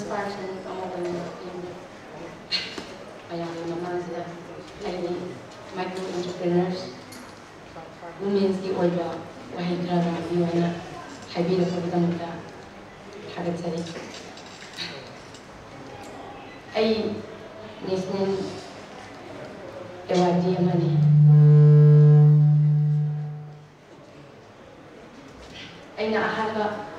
person micro entrepreneurs, women's the oiga, Wahikara, Yuana, Habida for the Muta, Hagatsari. National Awardee money. I have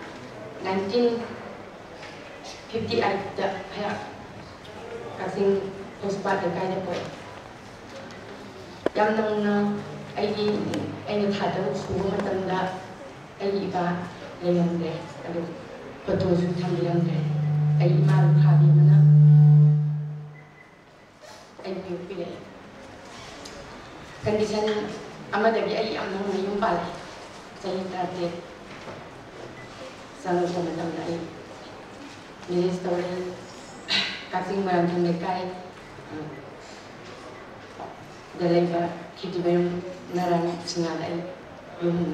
1958 Kakching postpart the kind of boy. Young I had a school and that I young day. But those who come young day, I married Paddy. I feel condition Amadagi, I am no Yumbal. Say that some of them this story, Kakching from the guy, the labor, Kitibim, Naran, Singalai, Yumi.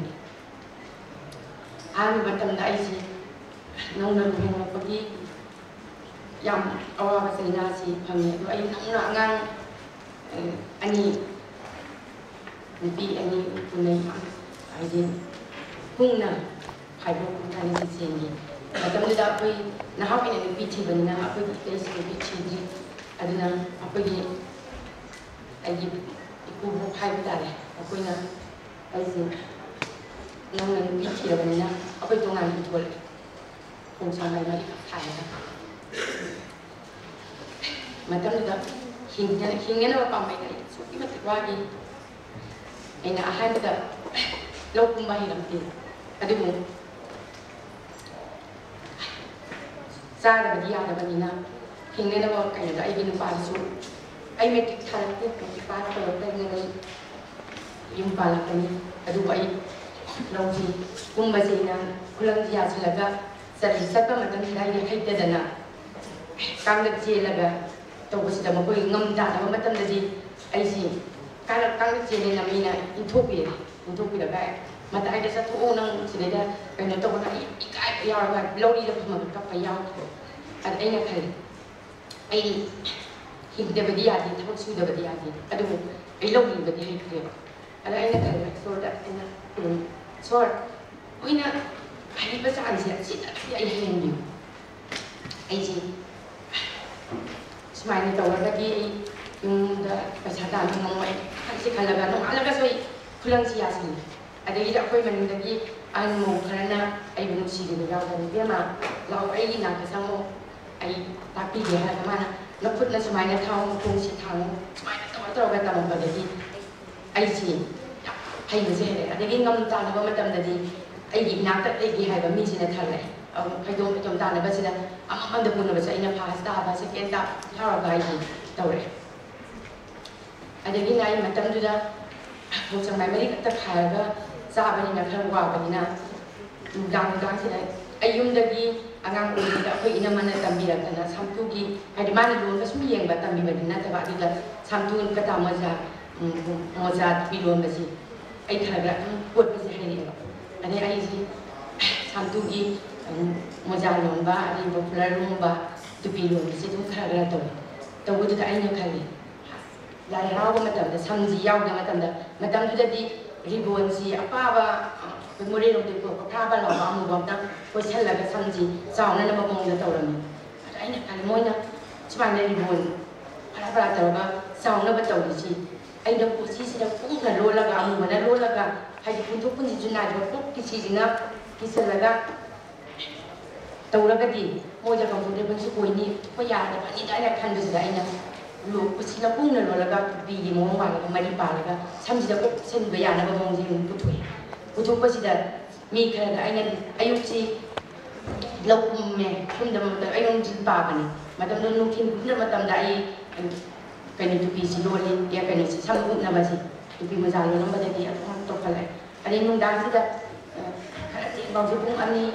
I'm but I'm dicey, no, no, Yam, or was a Nazi, I know any be any name. I didn't. Huna, I broke the singing. But I'm not up with now in a beach, but now up with the face of the beach. I don't know, up with it. I give a pipe that a winner. I think no one beach here, but now up with one and twelve. Phou Shangbai might have Madame, he never found my name, so he was the Wadi. And I had the local mind of him. I don't know. Sada the other Vanina, he never kind of I didn't pass through. I made it character to the part of the Yumpalakani, a Dubai, Logi, Umbazina, Kulangia Slaga, Sarisaka, Madame, I hated the nut. Come the Jelaga. Was the Makoy Ngum Dana, Matamadi, I see. Kangachi in Amina, Utopia, Utopia bag. But I just own Sineda, and the Tona, Yara, Lodi of Kapayam, and Enakay. I hit the Vadiati, told you the Vadiati. I do, I love you, but you clear. And I saw that in a sword. We know, I was answered, sit up, I hear you. I see. Smile to already the Pasatan, I see Calagan, Alagasway, Kulansiasi. I did appointment in the I'm more Karana, I will see the Yard and Vienna, Lao Aina, Kasamo, I tapi dia ada mana, nak put nasi mana tahu, fungsi tahu, mana tahu kata apa tadi, I see, hai mesti ada lagi ngam tahu apa macam tadi, I nak tak lagi hai kami sini thale. I don't know that but I'm on the moon of a past, but I can't how I tell it. I didn't I met them to that. Was my medical Tiger, Sabin and her Wabina, Gang Gang. I used the key, a gang in a man at Tambia and some cookie. I demanded one was me, but I'm even not about it. Some two in Katamaza, Mozart, below the sea. I telegraphed what was the head. And then I see some cookie. Mozalumba, and Popularumba, to be room, sitting Karato. The wood that I know Kali. Like how Madame, the Sanzi Yaga, Madame to the Ribonzi, a Pava, the Moreno de Pava, Amubata, was held like a Sanzi, sound and among the Torami. But I know Calimona, Spanish Ribon, Parabrata, sound of a Torisi. I don't put this in a full Lola, when a Lola, I put to put it tonight, but this is enough, he said like that. Tauragadi, Moja comfortable Sukuini, Poya, the Panida canvas diner, look, was in a boon and Rolaga, be Monga, Manipur, some of the send Bayana among them Putway. Putu was that me can I used to see local men from the Iron Barbany, Madame looking, Madame Dai, and penny to be slowly, dear penny, some good numbers to be Mazalo, number that they are on top of it. I didn't know that about the boom.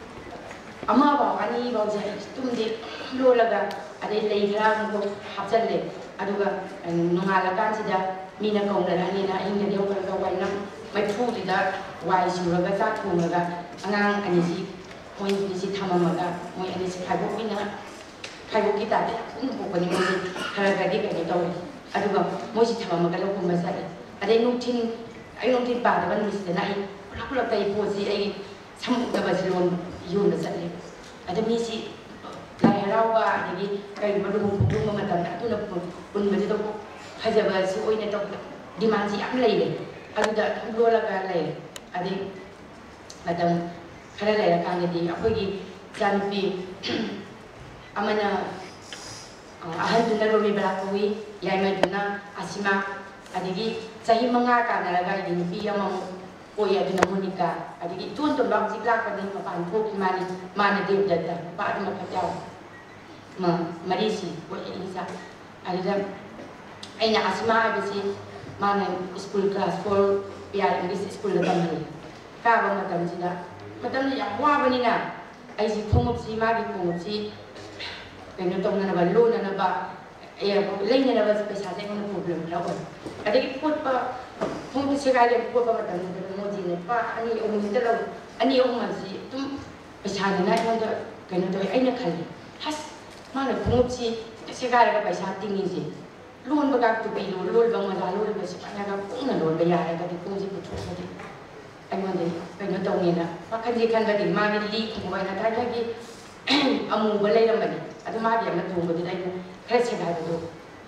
Ama ani bau jai tumde lo laga ade leira mo hapjalle aduga nungala kan sida mina kauna rani na inga deu ka waina mai phu dida wai suraga sa thunga angang ani si point ni si thamamaga moi ani si khaibo mina ꯐꯥꯏꯕꯣꯛꯀꯤ ꯇꯥꯏꯞꯇ ꯌꯥꯝ ꯄꯣꯛꯄꯅꯤ ꯃꯣꯏꯁꯤ ꯈꯔ ꯈꯔꯗꯤ ꯀꯩꯅꯣ ꯇꯧꯋꯤ ꯑꯗꯨꯒ ꯃꯣꯏꯁꯤ ꯊꯝꯃꯝꯃꯒ ꯂꯧꯒꯨꯝꯕ ꯆꯠꯂꯦ ꯑꯗꯩ ꯅꯨꯡꯊꯤꯟ ꯄꯥꯗꯕ ꯅꯨꯃꯤꯠꯁꯤꯗꯅ ꯑꯩ ꯄꯨꯂꯞ ꯑꯩ ꯄꯣꯠꯁꯤ ꯑꯩ ꯁꯝꯃꯨꯛꯅꯕꯁꯤ ꯌꯣꯟꯕ ꯆꯠꯂꯦ ꯑꯗ ꯃꯤꯁꯤ ꯂꯥꯏ ꯍꯔꯥꯎꯕ ꯑꯗꯒꯤ ꯀꯩꯒꯨꯝꯕ ꯂꯨꯍꯣꯡ ꯈꯣꯡꯗꯣꯡꯕ ꯃꯇꯝꯗ ꯑꯗꯨꯅ ꯄꯨꯟꯕꯁꯤꯗ ꯐꯖꯕꯁꯤ ꯑꯣꯏꯅ ꯇꯧꯕꯗ ꯗꯤꯃꯥꯟꯁꯤ ꯌꯥꯝ ꯂꯩꯔꯦ ꯑꯗꯨꯗ ꯑꯗꯨꯝ ꯂꯣꯜꯂꯒ ꯂꯩꯔꯦ ꯑꯗꯩ ꯃꯇꯝ ꯈꯔ ꯂꯩꯔꯀꯥꯟꯗꯗꯤ ꯑꯩꯈꯣꯏꯒꯤ ꯏꯆꯥꯅꯨꯄꯤ ꯑꯃꯅ ꯑꯍꯟꯗꯨꯅ ꯔꯣꯃꯤꯕꯂꯥ ꯀꯧꯏ ꯌꯥꯏꯃꯗꯨꯅ ꯑꯁꯤꯃꯥ ꯑꯗꯒꯤ ꯆꯍꯤ 5 ꯀꯥꯟꯅꯔꯒ ꯑꯩꯒꯤ ꯅꯨꯄꯤ ꯑꯃꯃꯨꯛ ꯑꯣꯏ ꯑꯗꯨꯅ ꯃꯣꯅꯤꯀꯥ ꯑꯗꯒꯤ ꯏꯇꯣꯟ ꯇꯣꯟꯕ ꯍꯧꯖꯤꯛ ꯂꯥꯛꯄꯗꯒꯤ ꯃꯄꯥꯟ ꯊꯣꯛꯈꯤ ꯃꯥꯅ ꯗꯦꯕꯗꯠꯇ ꯅꯨꯄꯥ ꯑꯗꯨꯃꯈꯛ ꯌꯥꯎꯋꯦ ꯃꯔꯤꯁꯤ ꯄꯣꯛꯏ ꯏꯆꯥ ꯑꯗꯨꯗ ꯑꯩꯅ ꯑꯁꯤꯃꯥ ꯍꯥꯏꯕꯁꯤ ꯃꯥꯅ ꯁ꯭ꯀꯨꯜ ꯀ꯭ꯂꯥꯁ 4 ꯄꯤꯌꯥꯔ ꯏꯪꯂꯤꯁ ꯁ꯭ꯀꯨꯜꯗ ꯇꯝꯍꯜꯂꯤ ꯀꯥꯕ ꯃꯇꯝꯗ ꯌꯥꯝ ꯋꯥꯕꯅꯤꯅ ꯑꯩꯁꯤ ꯈꯣꯡꯎꯞꯁꯤ ꯃꯥꯒꯤ ꯈꯣꯡꯎꯞꯁꯤ kayno tong na ba loan na ba lay na ba pesa sa yung problem na ko adagi put pa kung sigari po pa matan mo din pa ani yung dalaw ani yung mansi tum pesa na yung kayno to ay nakali has mana kung si sigari ka pesa tingin si loan ba ka to pay loan bang malalo ba si panya ka kung na loan ba yara ka kung si puto sa di ay mo din kayno tong ina pakandi kan ba din magi li kung ba na tayo gi amu balay naman at magi ang natunggo din ay kaya sigari do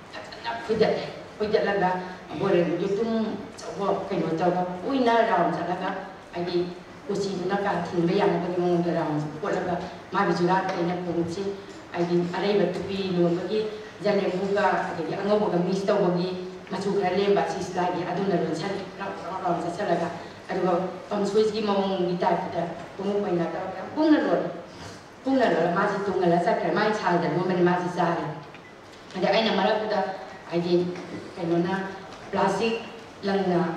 Puja laga boleh jutum coba kena coba uina raun laga agi kusi tu nak katin bayang bagi mung raun buat laga mari juga kena fungsi agi ada yang bertupi lu bagi jalan buka agi angau buka mistau bagi masuk kali basis lagi adu naron sari raun sasa laga adu tom Swiss gi mung kita tunggu paina ta pung naron masih tunggu lah sakar mai chal dan mo masih sari ada ay na marap kita ay kayno na plastic lang na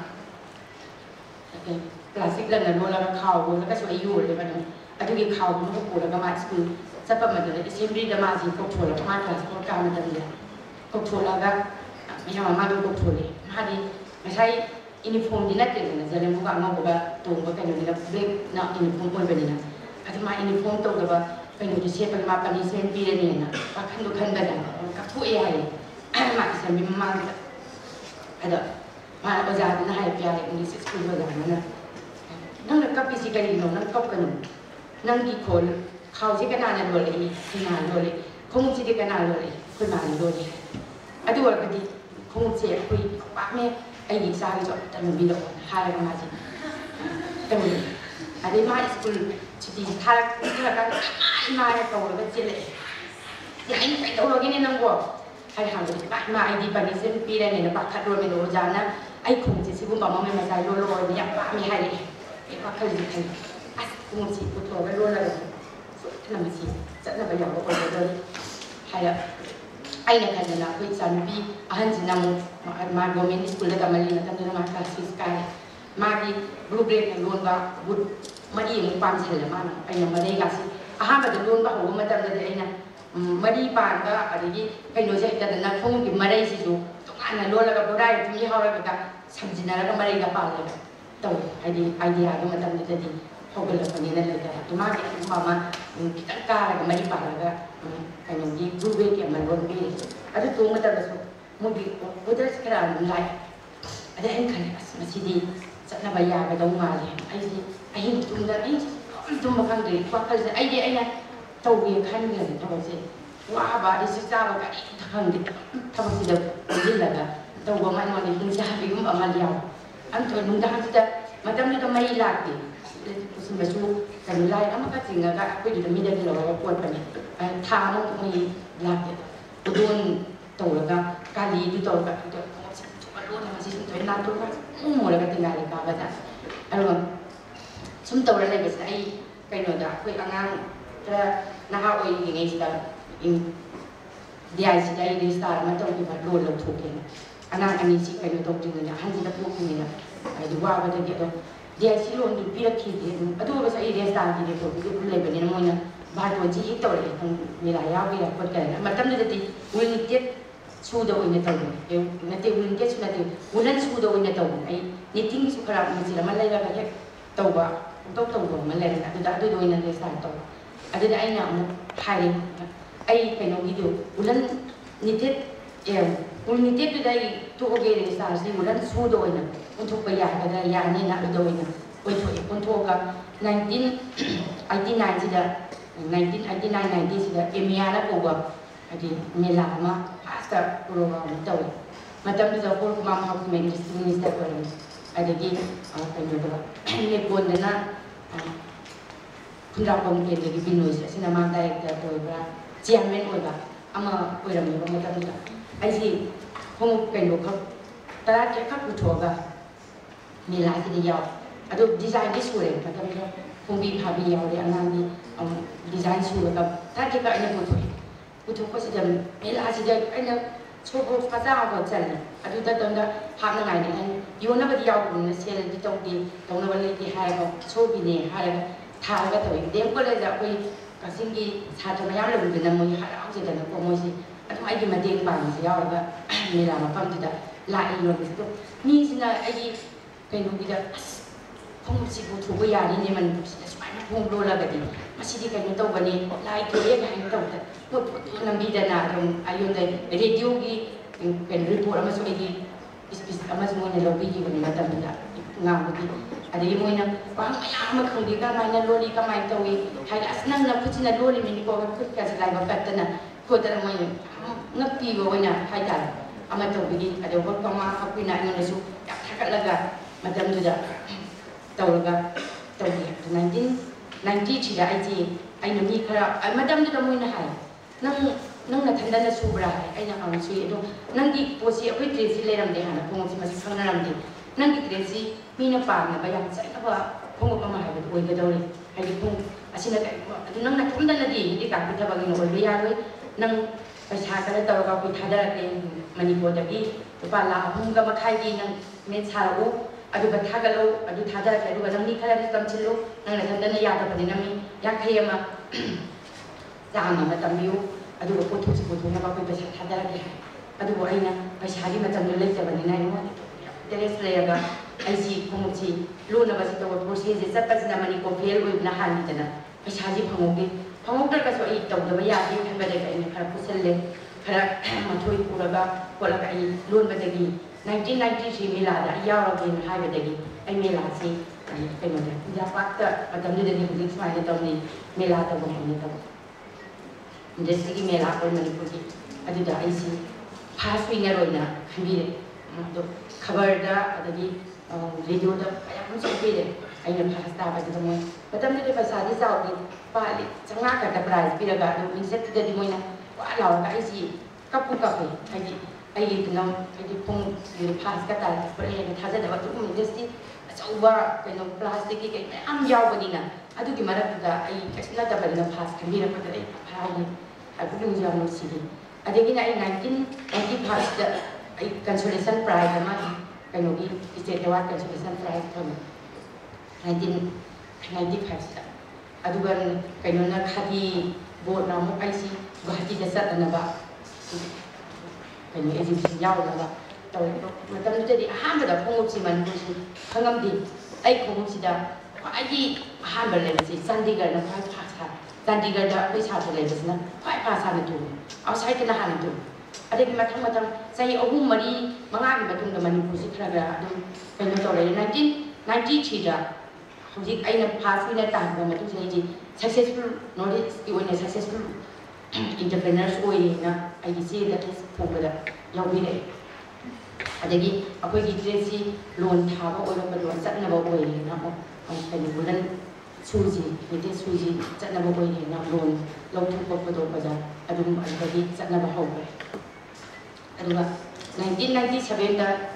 lola ka kaw na ka so ayu le ba no adu gi kaw no ko la ka ma school sa pa ma de assembly da ma si ko thola ma class ko ka ma de ko thola ga mi ha ma ko thole ma di ma sai uniform di na ke na zale mo ka ma ba to ba kayno ni la black na uniform ko ba ni na adu ma uniform to ga ba kayno di siya pa ma punishment pi re ni na pa khan do khan ba da ka pu e hai ma sa mi ma ada ma oja na hai pya English school oja na nang na kapi si kali no nang kap kanu nang gi khol khaw si kana na lo le kana lo le khong si de kana lo le khoi ma lo le adu wa ka di khong si khoi pa me ai gi sa gi jo ta mi lo ha la ma si ta mi ade ma school chi di tha ka ma ya to lo ji le ya ai phải đâu lo gi ne nang go hay hàng được bạn mà ai đi bạn đi xem pi đây này nó bạc khát rồi mình đồ giá na ai cùng chỉ sử dụng bảo mà dài lôi lôi thì bạn mình hay đấy cái bạc khát gì hay ai cùng chỉ phụ thuộc cái luôn là làm gì dẫn là bây giờ có còn rồi hay là ai là cái là cái sản phẩm anh chỉ nằm mà government school là cái là cái mà class fiscal mà đi blueprint là luôn và bút mà đi một quan hệ là mà anh là mà đây cái gì mà được luôn và hồ mà tâm là đây nè Mari pan ka adigi kay no sa ita na kung ki maray si ju tungana lola ka buray tumi hawra ka samjina ka maray ka pala to idea ko matam dito di hogol ka ni na ka tumagi mama kita ka mari pala ka kay no di gube ki man gon bi adu tu matam so mo bi budak sekarang lai ada en kan masih di sa na baya ka dong mali ai tum da ai tum makang di pakal sa ai di tàu về khăn người tàu gì quá bà đi xích ra và cái thằng đi thằng gì đâu đi là cả tàu của mai mà đi không ra vì cũng ở mà liều anh thôi đúng ra mà tâm như cái mây lạc thì xin bà chú cái lại nó cái gì là cái gì là mình đây là quần phải thà nó cũng mây lạc thì tôi luôn tàu là cái gì đi tàu cái tôi luôn là chỉ tôi làm tôi không mua là cái tiền này cả vậy đó anh chúng tàu là này cái nội đã quay ăn na ha oi ngi sta in dia si dai di sta ma tong ki ba lo lo thu ke ana ani si kai no tong ti na han ji da pu ni na ai di wa ba de do dia si lo ndu pi ra ki de adu ba sa i dia sta ki de ko bi ku le ba ni mo na ba to ji i to le tong mi la ya bi la ko ke na ma tam ni de ul ni tet su do ni tong e na te ul ni tet su na te ulan su do ni tong ai ni ting su khara ma ji la ma lai la ka he to ba to ma lai na adu da adu do ni na de sta to ada ai nak hari ai kai no video ulan nitet ul nitet tu dai tu oge re sa si ulan su do ina untuk pa ya ka ya ni na do ina oi to untuk ka 1989 sida 1989 90 sida emia na ko ba adi mela ma hasta program to matam tu ko ma ma ko minister ko adagi kai no da ne bon naคุณเราคนเก่งเลยบินหน่วยสินามาได้แต่ตัวว่าเจียนไม่หน่วยแบบเอามาคุยเรื่องนี้ก็ไม่ต้องแบบไอ้สิคงเป็นบุคคลแต่ละแค่ขับรถทัวร์ก็มีหลายที่ยาวอะดูดีไซน์ที่สวยมันก็ไม่ได้คงมีภาพยาวเลยอันนั้นมีดีไซน์สวยกับถ้าแค่ก็ไอ้เนี่ยผู้ทัวร์ก็จะมีหลายที่ไอ้เนี่ยโชว์ภาษาเขาจะเนี่ยอะดูแต่ตอนนั้นภาพยังไงเนี่ยยูน่าจะยาวกว่าเนี่ยเสียที่ตรงนั้นวันที่ให้เขาโชว์ปีนี้ให้ทางก็ตัวเองเดี๋ยวก็เลยจะไปกับสิ่งที่ชาติมาย้ำเลยเป็นน้ำมันหาเอาเสร็จแล้วก็มั่วสิอันที่ไอ้ที่มาเด้งบางสิเอาแล้วก็มีหลายมาฟังที่จะลายอยู่ในตัวนี่สินะไอ้ที่เป็นคนที่จะคงสิบุตรวิญญาณนี่มันสมัยนั้นคงรู้แล้วแบบนี้มาสิที่กันในตัววันนี้ลายตัวยังไงตัวแต่พูดน้ำบีดานาตรงอายุในเรดิโอที่เป็นรีพอร์ตมาสมัยที่มาสมัยในโลกที่วันนี้มาทำเป็นงานที่ada yang mana orang ayam makan di kamar ni lori kamar itu hari asnang nak puji nak lori ni kau kerja selai bakat tanah kau tak mana ngapi kau mana hari dah amat tu begini ada orang kamar aku nak yang lesu tak takkan laga macam tu dah tahu laga tahu dia 1990 tidak aje ai ni kerap macam tu dah mana hai nang nak tanda nak subra ai nak orang sui itu nang di posisi aku itu sileram deh anak pun masih sangaram deh nang di kresi mina pam na bayang sai na ba phong ko ma ha ba oi ga dawri ai phong asina kai adu nang na thum dan na di ka pita ba ngi oi ba ya roi nang pa cha ka ta ka ku tha da ke Manipur da ki pa la phong ga ma khai ki nang me cha ro adu ba tha ga lo adu tha da ke adu nang ni khala ni kam chil lo nang na tham dan na ya ta ba ni na mi ya khai ma ja na ma tam yu adu ko thu chi ko thu na ba ku pa cha tha da ke adu bo ai na pa cha gi ma tam le ja ba ni na no Terus lega, aji penguji, lu na basi tahu proses jasa pas nama ni konfir ui nahan ni jana, pashaji penguji, penguji terkasih itu tahu dah bayar dia kan pada ini kerana pusat le, kerana matui puraga, pola kai lu pada lagi, 1990 milada, ya orang ni hai pada lagi, ai milasi, ai penguji, dia fakta, macam ni dari bulan semasa tahun ni milada bukan ni tahu, jadi segi milada Manipur ni, ada dah aji, pas punya roina, kami tu. Kabar dah, ada di radio dah, ayah pun sampai deh. Ayah bahasa apa tu semua. Betul ni dia bahasa di Saudi, balik cengar kata prize, bila gak tu, insert tidak di mana. Wah, lawan kat isi, kapu. Ayah tu nam, ayah pun dia bahas kata, seperti yang thasa dah waktu tu industri, coba kena plastik ni, am jauh begini. Aduh gimana juga, ayah kasih nak dapat dengan bahas, kami dapat dari apa ni, aku belum jauh nak sini. Ada gini ayah 1990 bahas dah. Consolation prize sama kan lagi State Award Consolation prize tu 1995 adu kan kan khadi board nama IC bahati jasa tanaba kan exhibition jauh lah tahu macam tu jadi aham dah penguji Manipur si hangam di ai penguji dah ai aham berlebih si Chandigarh nak bahasa Chandigarh dah bahasa berlebih sana bahasa itu outside kena hal itu ada di macam saya umum mari mengambil betul dengan Manipur sekarang ada penyusul dari 1990 dah, jadi ayah pas punya tahun betul saya jadi successful knowledge, iwan successful entrepreneurs oi na ayah sih dah pukul yang ini. Jadi aku jadi loan thapa oi nak loan cat nak bawa oi na penyusulan suji, itu suji cat nak bawa oi na loan tu betul betul ada jadi cat nak bawa oi. Aduh, 1997 dah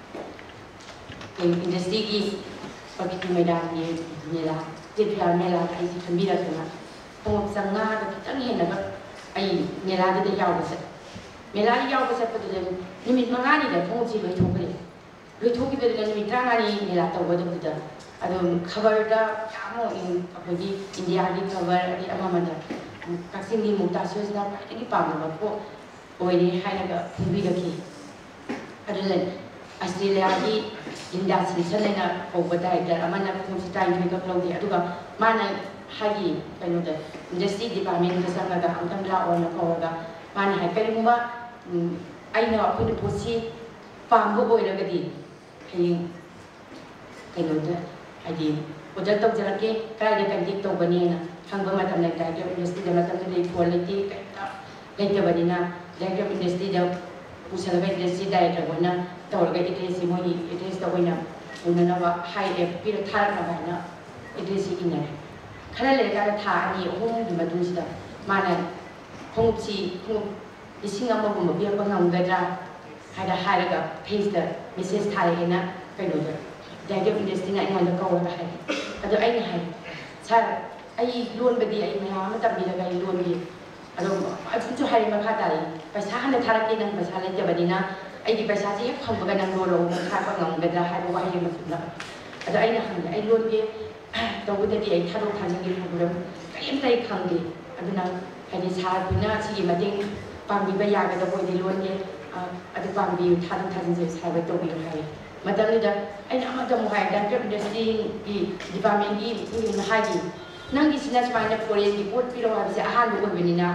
industri ki pergi medan ni lah, dia lah, ai si kami dah kena, pengusaha dah kita ni nak, ai lah dia jauh besar, jauh besar pada dia, ni minta ngani dah, pengusaha lui thuk kita dengan minta ngani lah tahu betul betul, aduh kabar dah, kamu ini apa di India ni kabar di apa mana, Kakching ni Mukta Shoes Industry ni paham tak kok. Oh ini hai nak pembi lagi. Ada lagi Australia di industri sana nak obat dah. Mana pun kita ini juga kalau dia, aduh mana ꯍꯥꯏꯒꯤ ꯀꯩꯅꯣꯗ industry department ꯆꯪꯉꯒ ꯑꯝꯇꯪ ꯂꯥꯛꯑꯣꯅ ꯀꯧꯔꯒ ꯃꯥꯅ ꯍꯥꯏ ꯀꯔꯤꯒꯨꯝꯕ ꯑꯩꯅ ꯑꯩꯈꯣꯏꯅ ꯄꯣꯠꯁꯤ ꯄꯥꯝꯕ ꯑꯣꯏꯔꯒꯗꯤ ꯍꯌꯦꯡ ꯀꯩꯅꯣꯗ ꯍꯥꯏꯗꯤ ꯑꯣꯔꯗꯔ ꯇꯧꯖꯔꯛꯀꯦ ꯀꯗꯥꯏꯗ ꯀꯟꯇꯦꯛ ꯇꯧꯒꯅꯤꯅ ꯈꯪꯕ ꯃꯇꯝꯗ ꯗꯥꯏꯔꯦꯛꯇꯔ ꯑꯣꯐ ꯏꯟꯗꯁꯇ꯭ꯔꯤꯗ ꯃꯇꯝꯗꯨꯗ ꯐꯣꯟ ꯂꯩꯇꯦ ꯀꯩꯝꯇ ꯂꯩꯇꯕꯅꯤꯅ ꯗꯥꯏꯔꯦꯛꯇꯔ ꯑꯣꯐ ꯏꯟꯗꯁꯇ꯭ꯔꯤꯗ ꯄꯨꯁꯜꯂꯒ ꯏꯟꯗꯁꯇ꯭ꯔꯤ ꯗꯥꯏꯔꯦꯛꯇꯔ ꯑꯣꯏꯅ ꯇꯧꯔꯒ ꯑꯦꯗ꯭ꯔꯦꯁꯁꯤ ꯃꯣꯏꯒꯤ ꯑꯦꯗ꯭ꯔꯦꯁꯇ ꯑꯣꯏꯅ ꯎꯅꯅꯕ ꯍꯥꯏꯔꯦ ꯄꯤꯔ ꯊꯥꯔꯛꯅꯕ ꯍꯥꯏꯅ ꯑꯦꯗ꯭ꯔꯦꯁꯁꯤ ꯏꯟꯅꯔꯦ ꯈꯔ ꯂꯩꯔꯀꯥꯟꯗ ꯊꯥ 2-3ꯒꯤ ꯃꯇꯨꯡꯁꯤꯗ ꯃꯥꯅ ꯈꯣꯡꯎꯞꯁꯤ ꯈꯣꯡꯎꯞ 1,000ꯒꯨꯝꯕ ꯄꯤꯔꯛꯄ ꯉꯝꯒꯗ꯭ꯔꯥ ꯍꯥꯏꯅ ꯍꯥꯏꯔꯒ ꯐꯦꯁꯇ ꯃꯦꯁꯦꯖ ꯊꯥꯔꯛꯑꯦꯅ ꯀꯩꯅꯣꯗ ꯗꯥꯏꯔꯦꯛꯇꯔ ꯑꯣꯐ ꯏꯟꯗꯁꯇ꯭ꯔꯤꯅ ꯑꯩꯉꯣꯟꯗ ꯀꯧꯔꯒ ꯍꯥꯏ ꯑꯗꯣ ꯑꯩꯅ ꯍꯥꯏ ꯁꯥꯔ ꯑꯩ ꯂꯣꯟꯕꯗꯤ ꯑꯩ ꯃꯌꯥꯝ ꯑꯃ ꯇꯝꯕꯤꯔꯒ ꯑꯩ ꯂꯣꯟꯕꯤ ꯑꯗꯣ ꯑꯗꯨꯝꯁꯨ ꯍꯥꯏꯔꯦ ꯃꯈꯥ ꯇꯥꯔꯤ ꯄꯩꯁꯥ ꯍꯟꯅ ꯊꯥꯔꯛꯀꯦ ꯅꯪ ꯄꯩꯁꯥ ꯂꯩꯇꯕꯅꯤꯅ ꯑꯩꯒꯤ ꯄꯩꯁꯥꯁꯤ ꯍꯦꯛ ꯐꯪꯕꯒ ꯅꯪ ꯂꯣꯟꯔꯛꯎ ꯊꯥꯔꯛꯄ ꯉꯝꯒꯗ꯭ꯔꯥ ꯍꯥꯏꯕ ꯋꯥꯍꯩ ꯑꯃ ꯊꯝꯂꯛꯑꯦ ꯑꯗꯣ ꯑꯩꯅ ꯍꯪꯉꯦ ꯑꯩ ꯂꯣꯟꯒꯦ ꯇꯧꯕꯗꯗꯤ ꯑꯩ ꯊꯥꯗꯣꯛ ꯊꯥꯖꯤꯟꯒꯤ ꯊꯧꯔꯝ ꯀꯔꯤꯝꯇ ꯑꯩ ꯈꯪꯗꯦ ꯑꯗꯨꯅ ꯍꯥꯏꯗꯤ ꯁꯥꯔꯈꯣꯏꯅ ꯁꯤꯒꯤ ꯃꯇꯦꯡ ꯄꯥꯡꯕꯤꯕ ꯌꯥꯒꯗꯕ ꯑꯣꯏꯗꯤ ꯂꯣꯟꯒꯦ ꯑꯗꯨ ꯄꯥꯡꯕꯤꯌꯨ ꯊꯥꯗꯣꯛ ꯊꯥꯖꯤꯟꯁꯦ ꯁꯥꯔ ꯇꯧꯕꯤꯌꯨ ꯍꯥꯏ ꯃꯇꯝꯗꯨꯗ ꯑꯩꯅ ꯑꯃꯗ ꯑꯃꯨꯛ ꯍꯥꯏ ꯗꯥꯏꯔꯦꯛꯇꯔ ꯑꯣꯐ ꯏꯟꯗꯁꯇ꯭ꯔꯤꯒꯤ ꯗꯤꯄꯥꯔꯠꯃꯦꯟꯒꯤ ꯃꯤꯅ ꯍꯥꯏꯈꯤ ꯅꯪꯒꯤꯁꯤꯅ ꯁꯨꯃꯥꯏꯅ ꯐꯣꯔꯦꯟꯒꯤ ꯄꯣꯠ ꯄꯤꯔꯛꯑꯣ ꯍꯥꯏꯕꯁꯦ ꯑꯍꯥꯟꯕ ꯑꯣꯏꯕꯅꯤꯅ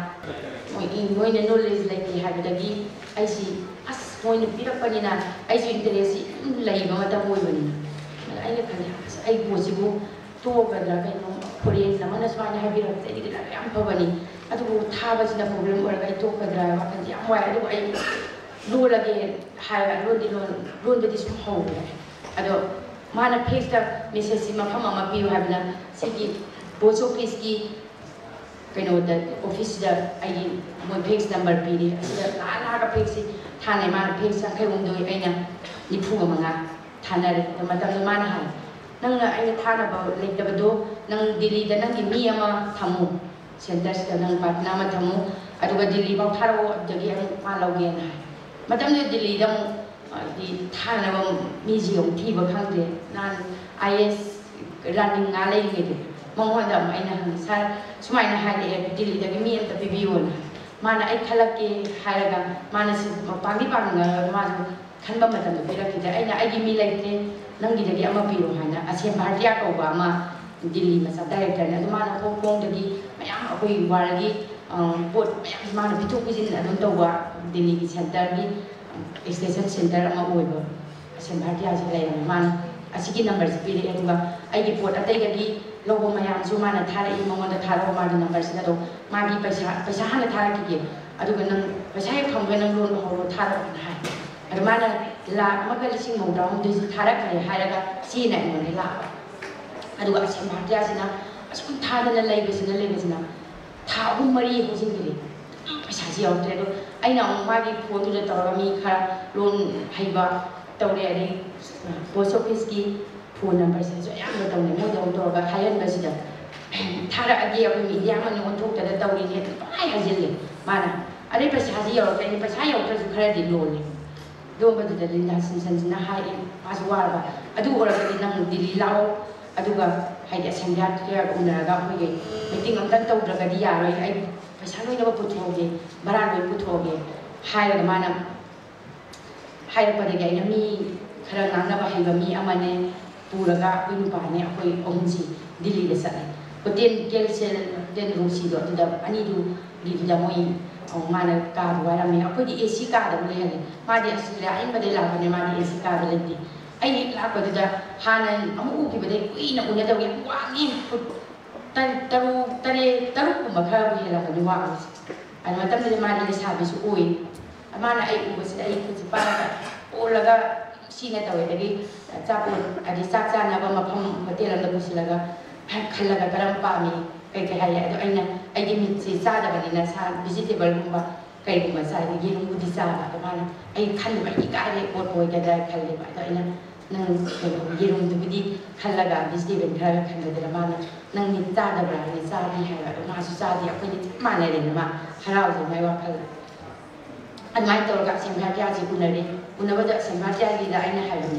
ꯃꯣꯏꯅ ꯅꯣꯂꯦꯖ ꯂꯩꯇꯦ ꯍꯥꯏꯕꯗꯒꯤ ꯑꯩꯁꯤ ꯑꯁ ꯃꯣꯏꯅ ꯄꯤꯔꯛꯄꯅꯤꯅ ꯑꯩꯁꯨ ꯏꯟꯇꯔꯦꯁꯁꯤ ꯌꯥꯝ ꯂꯩꯕ ꯃꯇꯝ ꯑꯣꯏꯕꯅꯤꯅ ꯑꯗ ꯑꯩꯅ ꯈꯜꯂꯦ ꯑꯁ ꯑꯩ ꯄꯣꯠꯁꯤꯕꯨ ꯇꯣꯛꯒꯗ꯭ꯔꯥ ꯀꯩꯅꯣ ꯐꯣꯔꯦꯟ ꯑꯃꯅ ꯁꯨꯃꯥꯏꯅ ꯍꯥꯏꯕꯤꯔꯛꯄꯁꯦ ꯑꯩꯗꯤ ꯌꯥꯝ ꯐꯕꯅꯤ ꯑꯗꯨꯕꯨ ꯊꯥꯕꯁꯤꯅ ꯄ꯭ꯔꯣꯕ꯭ꯂꯦꯝ ꯑꯣꯏꯔꯒ ꯑꯩ ꯇꯣꯛꯀꯗ꯭ꯔꯥ ꯋꯥꯈꯜꯁꯦ ꯌꯥꯝ ꯋꯥꯏ ꯑꯗꯨꯕꯨ ꯑꯩ ꯂꯣꯜꯂꯒꯦ ꯍꯥꯏꯔꯒ ꯂꯣꯟꯕꯗꯤ ꯁꯨꯝ ꯍꯧꯈ꯭ꯔꯦ ꯑꯗꯣ ꯃꯥꯅ ꯐꯦꯛꯁꯇ ꯃꯦꯁꯦꯖꯁꯤ ꯃꯐꯝ ꯑꯃ ꯄꯤꯌꯨ ꯍꯥꯏꯕꯅ ꯁꯤꯒꯤ ꯄꯣꯁ ꯑꯣꯐꯤꯁꯀꯤ ꯀꯩꯅꯣꯗ ꯑꯣꯐꯤꯁꯁꯤꯗ ꯑꯩꯒꯤ ꯃꯣꯏ ꯐꯦꯛꯁ ꯅꯝꯕꯔ ꯄꯤꯔꯤ ꯑꯁꯤꯗ ꯂꯥꯛꯑꯒ ꯐꯦꯛꯁꯤ ꯊꯥꯅꯩ ꯃꯥꯅ ꯐꯦꯛꯁ 59 ꯑꯩꯅ 95 ꯊꯥꯅꯔꯦ ꯑꯗꯣ ꯃꯇꯝꯗ ꯃꯥꯅ ꯍꯥꯏ ꯅꯪꯅ ꯑꯩꯅ ꯊꯥꯅꯕ ꯂꯩꯇꯕꯗꯣ ꯅꯪ ꯗꯤꯜꯂꯤꯗ ꯅꯪꯒꯤ ꯃꯤ ꯑꯃ ꯊꯝꯃꯨ ꯁꯦꯟꯇꯔꯁꯤꯗ ꯅꯪ ꯄꯥꯔꯇꯅꯔ ꯑꯃ ꯊꯝꯃꯨ ꯑꯗꯨꯒ ꯗꯤꯜꯂꯤꯐꯥꯎ ꯊꯥꯔꯛꯑꯣ ꯑꯗꯨꯗꯒꯤ ꯑꯃꯨꯛ ꯃꯥ ꯂꯧꯒꯦꯅ ꯍꯥꯏ ꯃꯇꯝꯗꯨꯗ ꯗꯤꯜꯂꯤꯗ ꯑꯃꯨꯛ ꯍꯥꯏꯗꯤ ꯊꯥꯅꯕ ꯃꯤꯁꯤ ꯑꯃꯨꯛ ꯊꯤꯕ ꯈꯪꯗꯦ ꯅꯍꯥꯟ IAS ꯔꯥꯅꯤꯡ ꯉꯥ ꯂꯩꯔꯤꯉꯩꯗ ꯃꯉꯣꯟꯗ ꯑꯃꯨꯛ ꯑꯩꯅ ꯍꯪꯉꯤ ꯁꯥꯔ ꯁꯨꯃꯥꯏꯅ ꯍꯥꯏꯔꯛꯑꯦ ꯗꯤꯜꯂꯤꯗꯒꯤ ꯃꯤ ꯑꯃꯇ ꯄꯤꯕꯤꯌꯣꯅ ꯃꯥꯅ ꯑꯩ ꯈꯜꯂꯛꯀꯦ ꯍꯥꯏꯔꯒ ꯃꯥꯅ ꯄꯥꯡꯗꯤ ꯄꯥꯡꯅꯤꯡꯉꯒ ꯃꯥꯁꯨ ꯈꯟꯕ ꯃꯇꯝꯗ ꯄꯤꯔꯛꯈꯤꯗꯦ ꯑꯩꯅ ꯑꯩꯒꯤ ꯃꯤ ꯂꯩꯇ꯭ꯔꯦ ꯅꯪꯒꯤꯗꯒꯤ ꯑꯃ ꯄꯤꯔꯣ ꯍꯥꯏꯅ ꯑꯁꯦꯝ ꯚꯥꯔꯇꯤꯌꯥ ꯀꯧꯕ ꯑꯃ ꯗꯤꯜꯂꯤ ꯃꯆꯥ ꯗꯥꯏꯔꯦꯛꯇꯔꯅꯦ ꯑꯗꯨ ꯃꯥꯅ ꯍꯣꯡꯀꯣꯡꯗꯒꯤ ꯃꯌꯥꯝ ꯑꯩꯈꯣꯏ ꯋꯥꯔꯒꯤ ꯄꯣꯠ ꯃꯌꯥꯝ ꯃꯥꯅ ꯄꯤꯊꯣꯛ ꯄꯤꯁꯤꯟ ꯑꯗꯨꯝ ꯇꯧꯕ ꯗꯤꯜꯂꯤꯒꯤ ꯁꯦꯟꯇꯔꯒꯤ ꯑꯦꯛꯁꯇꯦꯟꯁꯟ ꯁꯦꯟꯇꯔ ꯑꯃ ꯑꯣꯏꯕ ꯑꯁꯦꯝ ꯚꯥꯔꯇꯤꯌꯥꯁꯤ ꯂꯩꯔꯝꯃꯦ ꯃꯥꯅ ꯑꯁꯤꯒꯤ ꯅꯝꯕꯔꯁꯤ ꯄꯤꯔꯛꯑꯦ ꯑꯗꯨꯒ ꯑꯩꯒꯤ ꯄꯣꯠ ꯑꯇꯩꯗꯒꯤ ꯂꯧꯕ ꯃꯌꯥꯝꯁꯨ ꯃꯥꯅ ꯊꯥꯔꯛꯏ ꯃꯉꯣꯟꯗ ꯊꯥꯔꯛꯑꯣ ꯃꯥꯒꯤ ꯅꯝꯕꯔꯁꯤꯗ ꯑꯗꯣ ꯃꯥꯒꯤ ꯄꯩꯁꯥ ꯍꯥꯟꯅ ꯊꯥꯔꯛꯈꯤꯒꯦ ꯑꯗꯨꯒ ꯅꯪ ꯄꯩꯁꯥ ꯍꯦꯛ ꯐꯪꯕ ꯅꯪ ꯂꯣꯟꯕ ꯍꯧꯔꯣ ꯊꯥꯔꯛꯑꯣꯅ ꯍꯥꯏ ꯑꯗꯣ ꯃꯥꯅ 1,93,900 ꯊꯥꯔꯛꯈ꯭ꯔꯦ ꯍꯥꯏꯔꯒ ꯆꯦꯅ ꯑꯩꯉꯣꯟꯗ ꯂꯥꯛꯄ ꯑꯗꯨꯒ ꯑꯁꯦꯝ ꯚꯥꯔꯇꯤꯌꯥꯁꯤꯅ ꯑꯁꯨꯝ ꯊꯥꯗꯅ ꯂꯩꯕꯁꯤꯅ ꯊꯥ 3-4 ꯍꯧꯖꯤꯟꯈ꯭ꯔꯦ ꯄꯩꯁꯥꯁꯤ ꯌꯥꯎꯔꯛꯇ꯭ꯔꯦ ꯑꯗꯣ ꯑꯩꯅ ꯑꯃꯨꯛ ꯃꯥꯒꯤ ꯐꯣꯟꯗꯨꯗ ꯇꯧꯔꯒ ꯃꯤ ꯈꯔ ꯂꯣꯟ ꯍꯩꯕ ꯇꯧꯔꯦ ꯑꯗꯩ ꯄꯣꯁ ꯑꯣꯐꯤꯁꯀꯤ ꯐꯣꯟ ꯅꯝꯕꯔꯁꯤꯗꯁꯨ ꯑꯌꯥꯝꯕ ꯇꯧꯅꯩ ꯃꯣꯏꯗ ꯑꯃꯨꯛ ꯇꯧꯔꯒ ꯍꯥꯏꯍꯟꯕꯁꯤꯗ ꯊꯥꯔꯛꯑꯒꯦ ꯑꯩꯈꯣꯏ ꯃꯤꯗꯤꯌꯥ ꯑꯃꯅ ꯑꯣꯟꯊꯣꯛꯇꯅ ꯇꯧꯔꯤꯅꯦ ꯑꯗꯨꯝ ꯍꯥꯏꯖꯤꯜꯂꯦ ꯃꯥꯅ ꯑꯗꯩ ꯄꯩꯁꯥꯁꯤ ꯌꯧꯔꯛꯇ꯭ꯔꯦ ꯑꯩꯅ ꯄꯩꯁꯥ ꯌꯧꯔꯛꯇ꯭ꯔꯁꯨ ꯈꯔꯗꯤ ꯂꯣꯜꯂꯦ ꯂꯣꯟꯕꯗꯨꯗ ꯂꯤꯟꯗꯥ ꯁꯤꯝꯁꯟꯁꯤꯅ ꯍꯥꯏꯔꯦ ꯃꯥꯁꯨ ꯋꯥꯔꯕ ꯑꯗꯨ ꯑꯣꯏꯔꯒꯗꯤ ꯅꯪ ꯗꯤꯜꯂꯤ ꯂꯥꯛꯑꯣ ꯑꯗꯨꯒ ꯍꯥꯏꯗꯤ ꯑꯁꯦꯝꯕ꯭ꯂꯤꯌꯥꯔ ꯎꯅꯔꯒ ꯑꯩꯈꯣꯏꯒꯤ ꯃꯤꯇꯤꯡ ꯑꯝꯇꯪ ꯇꯧꯗ꯭ꯔꯒꯗꯤ ꯌꯥꯔꯣꯏ ꯑꯩ ꯄꯩꯁꯥ ꯂꯣꯏꯅꯃꯛ ꯄꯨꯊꯣꯛꯑꯒꯦ ꯚꯔꯥ ꯂꯣꯏ ꯄꯨꯊꯣꯛꯑꯒꯦ ꯍꯥꯏꯔꯒ ꯃꯥꯅ ꯍꯥꯏꯔꯛꯄꯗꯒꯤ ꯑꯩꯅ ꯃꯤ ꯈꯔ ꯉꯥꯡꯅꯕ ꯍꯩꯕ ꯃꯤ ꯑꯃꯅꯦ ꯄꯨꯔꯒ ꯑꯩꯈꯣꯏ ꯅꯨꯄꯥꯅꯦ ꯑꯩꯈꯣꯏ ꯑꯍꯨꯝꯁꯤ ꯗꯤꯜꯂꯤꯗ ꯆꯠꯂꯦ ꯍꯣꯇꯦꯜ ꯀꯦꯜꯁꯦꯜ ꯍꯣꯇꯦꯜ ꯔꯨꯝꯁꯤꯗꯣ ꯑꯗꯨꯗ ꯑꯅꯤꯗꯨꯒꯤꯗꯨꯗ ꯃꯣꯏ ꯃꯥꯅ ꯀꯥꯗ ꯋꯥꯏꯔꯝꯃꯦ ꯑꯩꯈꯣꯏꯗꯤ AC ꯀꯥꯗꯕꯨ ꯂꯩꯍꯜꯂꯦ ꯃꯥꯗꯤ ꯑꯁꯤꯗ ꯑꯌꯤꯡꯕꯗꯩ ꯂꯥꯛꯄꯅꯦ ꯃꯥꯗꯤ AC ꯀꯥꯗ ꯂꯩꯇꯦ ꯑꯩ ꯍꯦꯛ ꯂꯥꯛꯄꯗꯨꯗ ꯍꯥꯟꯅ ꯑꯃꯨꯛ ꯎꯈꯤꯕꯗꯩ ꯀꯨꯏꯅ ꯎꯅꯗꯕ ꯌꯥꯝ ꯋꯥꯡꯉꯤ ꯐꯨꯠ 6-7 ꯈꯔꯕꯨ ꯍꯦꯜꯂꯛꯀꯅꯤ ꯋꯥꯡꯕꯁꯦ ꯑꯗꯨ ꯃꯇꯝꯗꯨꯗ ꯃꯥꯗꯤ ꯂꯩꯁꯥꯕꯤꯁꯨ ꯑꯣꯏ ꯃꯥꯅ ꯑꯩ ꯎꯕꯁꯤꯗ ꯑꯩ ꯈꯨꯠꯁꯤ ꯄꯥꯏꯔꯒ ꯑꯣꯜꯂꯒ ꯁꯤꯅ ꯇꯧꯋꯦ ꯑꯗꯒꯤ ꯑꯆꯥꯄꯣꯠ ꯍꯥꯏꯗꯤ ꯆꯥꯛ ꯆꯥꯅꯕ ꯃꯐꯝ ꯍꯣꯇꯦꯜ ꯑꯃꯗ ꯄꯨꯁꯤꯜꯂꯒ ꯈꯜꯂꯒ ꯀꯔꯝ ꯄꯥꯝꯃꯤ ꯀꯩ ꯍꯥꯏꯌꯦ ꯑꯗꯣ ꯑꯩꯅ ꯑꯩꯒꯤ ꯃꯤꯠꯁꯤ ꯆꯥꯗꯕꯅꯤꯅ ꯁꯥ ꯚꯤꯖꯤꯇꯦꯕꯜꯒꯨꯝꯕ ꯀꯩꯒꯨꯝꯕ ꯆꯥꯏꯗꯤ ꯌꯦꯔꯨꯝꯕꯨꯗꯤ ꯆꯥꯕ ꯑꯗꯣ ꯃꯥꯅ ꯑꯩ ꯈꯜꯂꯤꯕ ꯑꯩ ꯏꯀꯥꯏꯔꯦ ꯄꯣꯠ ꯑꯣꯏꯒꯗ꯭ꯔꯥ ꯈꯜꯂꯦꯕ ꯑꯗꯣ ꯑꯩꯅ ꯅꯪ ꯀꯩꯅꯣ ꯌꯦꯔꯨꯝꯗꯨꯕꯨꯗꯤ ꯈꯜꯂꯒ ꯚꯤꯖꯤꯇꯦꯕꯜ ꯈꯔ ꯈꯟꯕꯗꯨꯗ ꯃꯥꯅ ꯅꯪ ꯃꯤꯠ ꯆꯥꯗꯕ꯭ꯔꯥ ꯍꯥꯏꯅ ꯆꯥꯗꯦ ꯍꯥꯏꯕ ꯑꯗꯣ ꯃꯥꯁꯨ ꯆꯥꯗꯦ ꯑꯩꯈꯣꯏꯗꯤ ꯆꯞ ꯃꯥꯟꯅꯔꯦꯅ ꯃꯥ ꯍꯔꯥꯎꯖꯩ ꯃꯥꯏ ꯋꯥꯈꯜꯗ ꯑꯗꯨꯃꯥꯏꯅ ꯇꯧꯔꯒ ꯑꯁꯦꯝ ꯚꯥꯔꯇꯤꯌꯥꯁꯤ ꯎꯅꯔꯦ ꯎꯅꯕꯗ ꯑꯁꯦꯝ ꯚꯥꯔꯇꯤꯌꯥꯒꯤꯗ ꯑꯩꯅ ꯍꯥꯏꯕꯅꯤ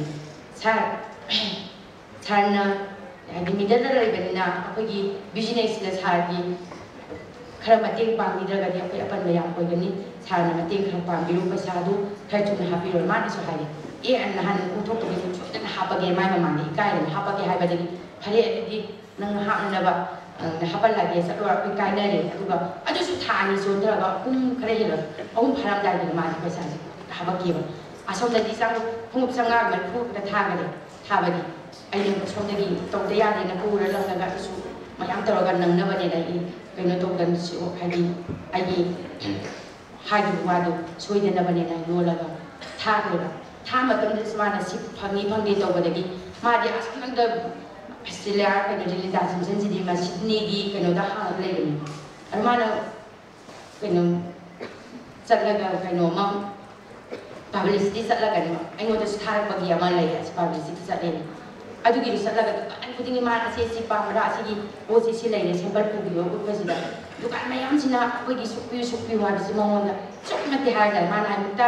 ꯁꯥꯔꯅ ꯍꯥꯏꯗꯤ ꯃꯤꯗꯜꯗ ꯂꯩꯕꯅꯤꯅ ꯑꯩꯈꯣꯏꯒꯤ ꯕꯤꯖꯤꯅꯦꯁꯁꯤꯗ ꯁꯥꯔꯒꯤ खर मतें पांगीद्रगदि अखोई अपन मयाम ओइगनी सारना मतें खर पांगीरु पैसादु खर थुना हापिरो मानसु हारि ए नहान उथोक्तोगे सोदन हापगे माय ममाने इकायन हापगे हाइबदि फरे अदि नंग हाननबा ꯍꯥꯞꯄꯜꯂꯒꯦ ꯆꯠꯂꯨꯔ ꯑꯩꯈꯣꯏ ꯀꯥꯏꯅꯔꯦ ꯑꯗꯨꯒ ꯑꯗꯨꯁꯨ ꯊꯥ ꯑꯅꯤ ꯆꯣꯟꯊꯔꯒ ꯈꯔ ꯍꯦꯜꯂ ꯑꯍꯨꯝ ꯐꯥꯔꯝꯗꯥꯏꯗ ꯃꯥꯁꯦ ꯄꯩꯁꯥꯁꯦ ꯍꯥꯞꯄꯛꯈꯤꯕ ꯑꯁꯣꯝꯗꯗꯤ ꯈꯣꯡꯎꯞ ꯆꯥꯝꯃꯉꯥ ꯃꯔꯤꯐꯨ ꯈꯛꯇ ꯊꯥꯒꯔꯦ ꯊꯥꯕꯗꯤ ꯑꯩꯅ ꯁꯣꯝꯗꯒꯤ ꯇꯧꯗ ꯌꯥꯗꯦꯅ ꯄꯨꯔ ꯂꯪꯉꯒ ꯑꯗꯨꯁꯨ ꯃꯌꯥꯝ ꯇꯧꯔꯒ ꯅꯪꯅꯕꯅꯦꯅ ꯑꯩ ꯀꯩꯅꯣ ꯇꯧꯗꯅꯁꯨ ꯍꯥꯏꯗꯤ ꯑꯩꯒꯤ ꯍꯥꯏꯈꯤꯕ ꯋꯥꯗꯨ ꯁꯣꯏꯗꯅꯕꯅꯦꯅ ꯌꯣꯜꯂꯒ ꯊꯥꯈ꯭ꯔꯦꯕ ꯊꯥ ꯃꯇꯝꯗꯁꯨ ꯃꯥꯅ ꯁꯤ ꯐꯪꯉꯤ ꯐꯪꯗꯦ ꯇꯧꯕꯗꯒꯤ ꯃꯥꯗꯤ ꯑꯁꯣꯝꯗ ꯑꯁꯇ꯭ꯔꯦꯂꯤꯌꯥ ꯀꯩꯅꯣ ꯂꯤꯟꯗꯥ ꯁꯤꯝꯁꯟꯁꯤꯗꯤ ꯁꯤꯗꯅꯤꯒꯤ ꯀꯩꯅꯣꯗ ꯍꯥꯡꯉꯒ ꯂꯩꯕꯅꯤ ꯑꯗꯨ ꯃꯥꯅ ꯀꯩꯅꯣ ꯆꯠꯂꯒ ꯀꯩꯅꯣꯃ ꯄꯥꯕ꯭ꯂꯤꯁꯤꯇꯤ ꯆꯠꯂꯒꯅꯦ ꯑꯩꯉꯣꯟꯗꯁꯨ ꯊꯥꯔꯛꯄꯒꯤ ꯑꯃ ꯂꯩꯌꯦ ꯑꯁ ꯄꯥꯕ꯭ꯂꯤꯁꯤꯇꯤ ꯆꯠꯂꯦꯅ ꯑꯗꯨꯒꯤꯗꯨ ꯆꯠꯂꯒ ꯗꯨꯀꯥꯟ ꯈꯨꯗꯤꯡꯒꯤ ꯃꯥꯅ ꯑꯁꯤ ꯄꯥꯝꯕ꯭ꯔꯥ ꯑꯁꯤꯒꯤ ꯄꯣꯠꯁꯤ ꯁꯤ ꯂꯩꯔꯦ ꯁꯦꯝꯄꯜ ꯄꯨꯕꯤꯌꯣ ꯎꯠꯄꯁꯤꯗ ꯗꯨꯀꯥꯟ ꯃꯌꯥꯝꯁꯤꯅ ꯑꯩꯈꯣꯏꯒꯤ ꯁꯨꯛꯄꯤꯌꯨ ꯍꯥꯏꯕꯁꯤ ꯃꯉꯣꯟda ꯑꯁꯨꯛꯀꯤ ꯃꯇꯤꯛ ꯍꯥꯏꯔꯒ ꯃꯥꯅ ꯑꯃꯨꯛꯇ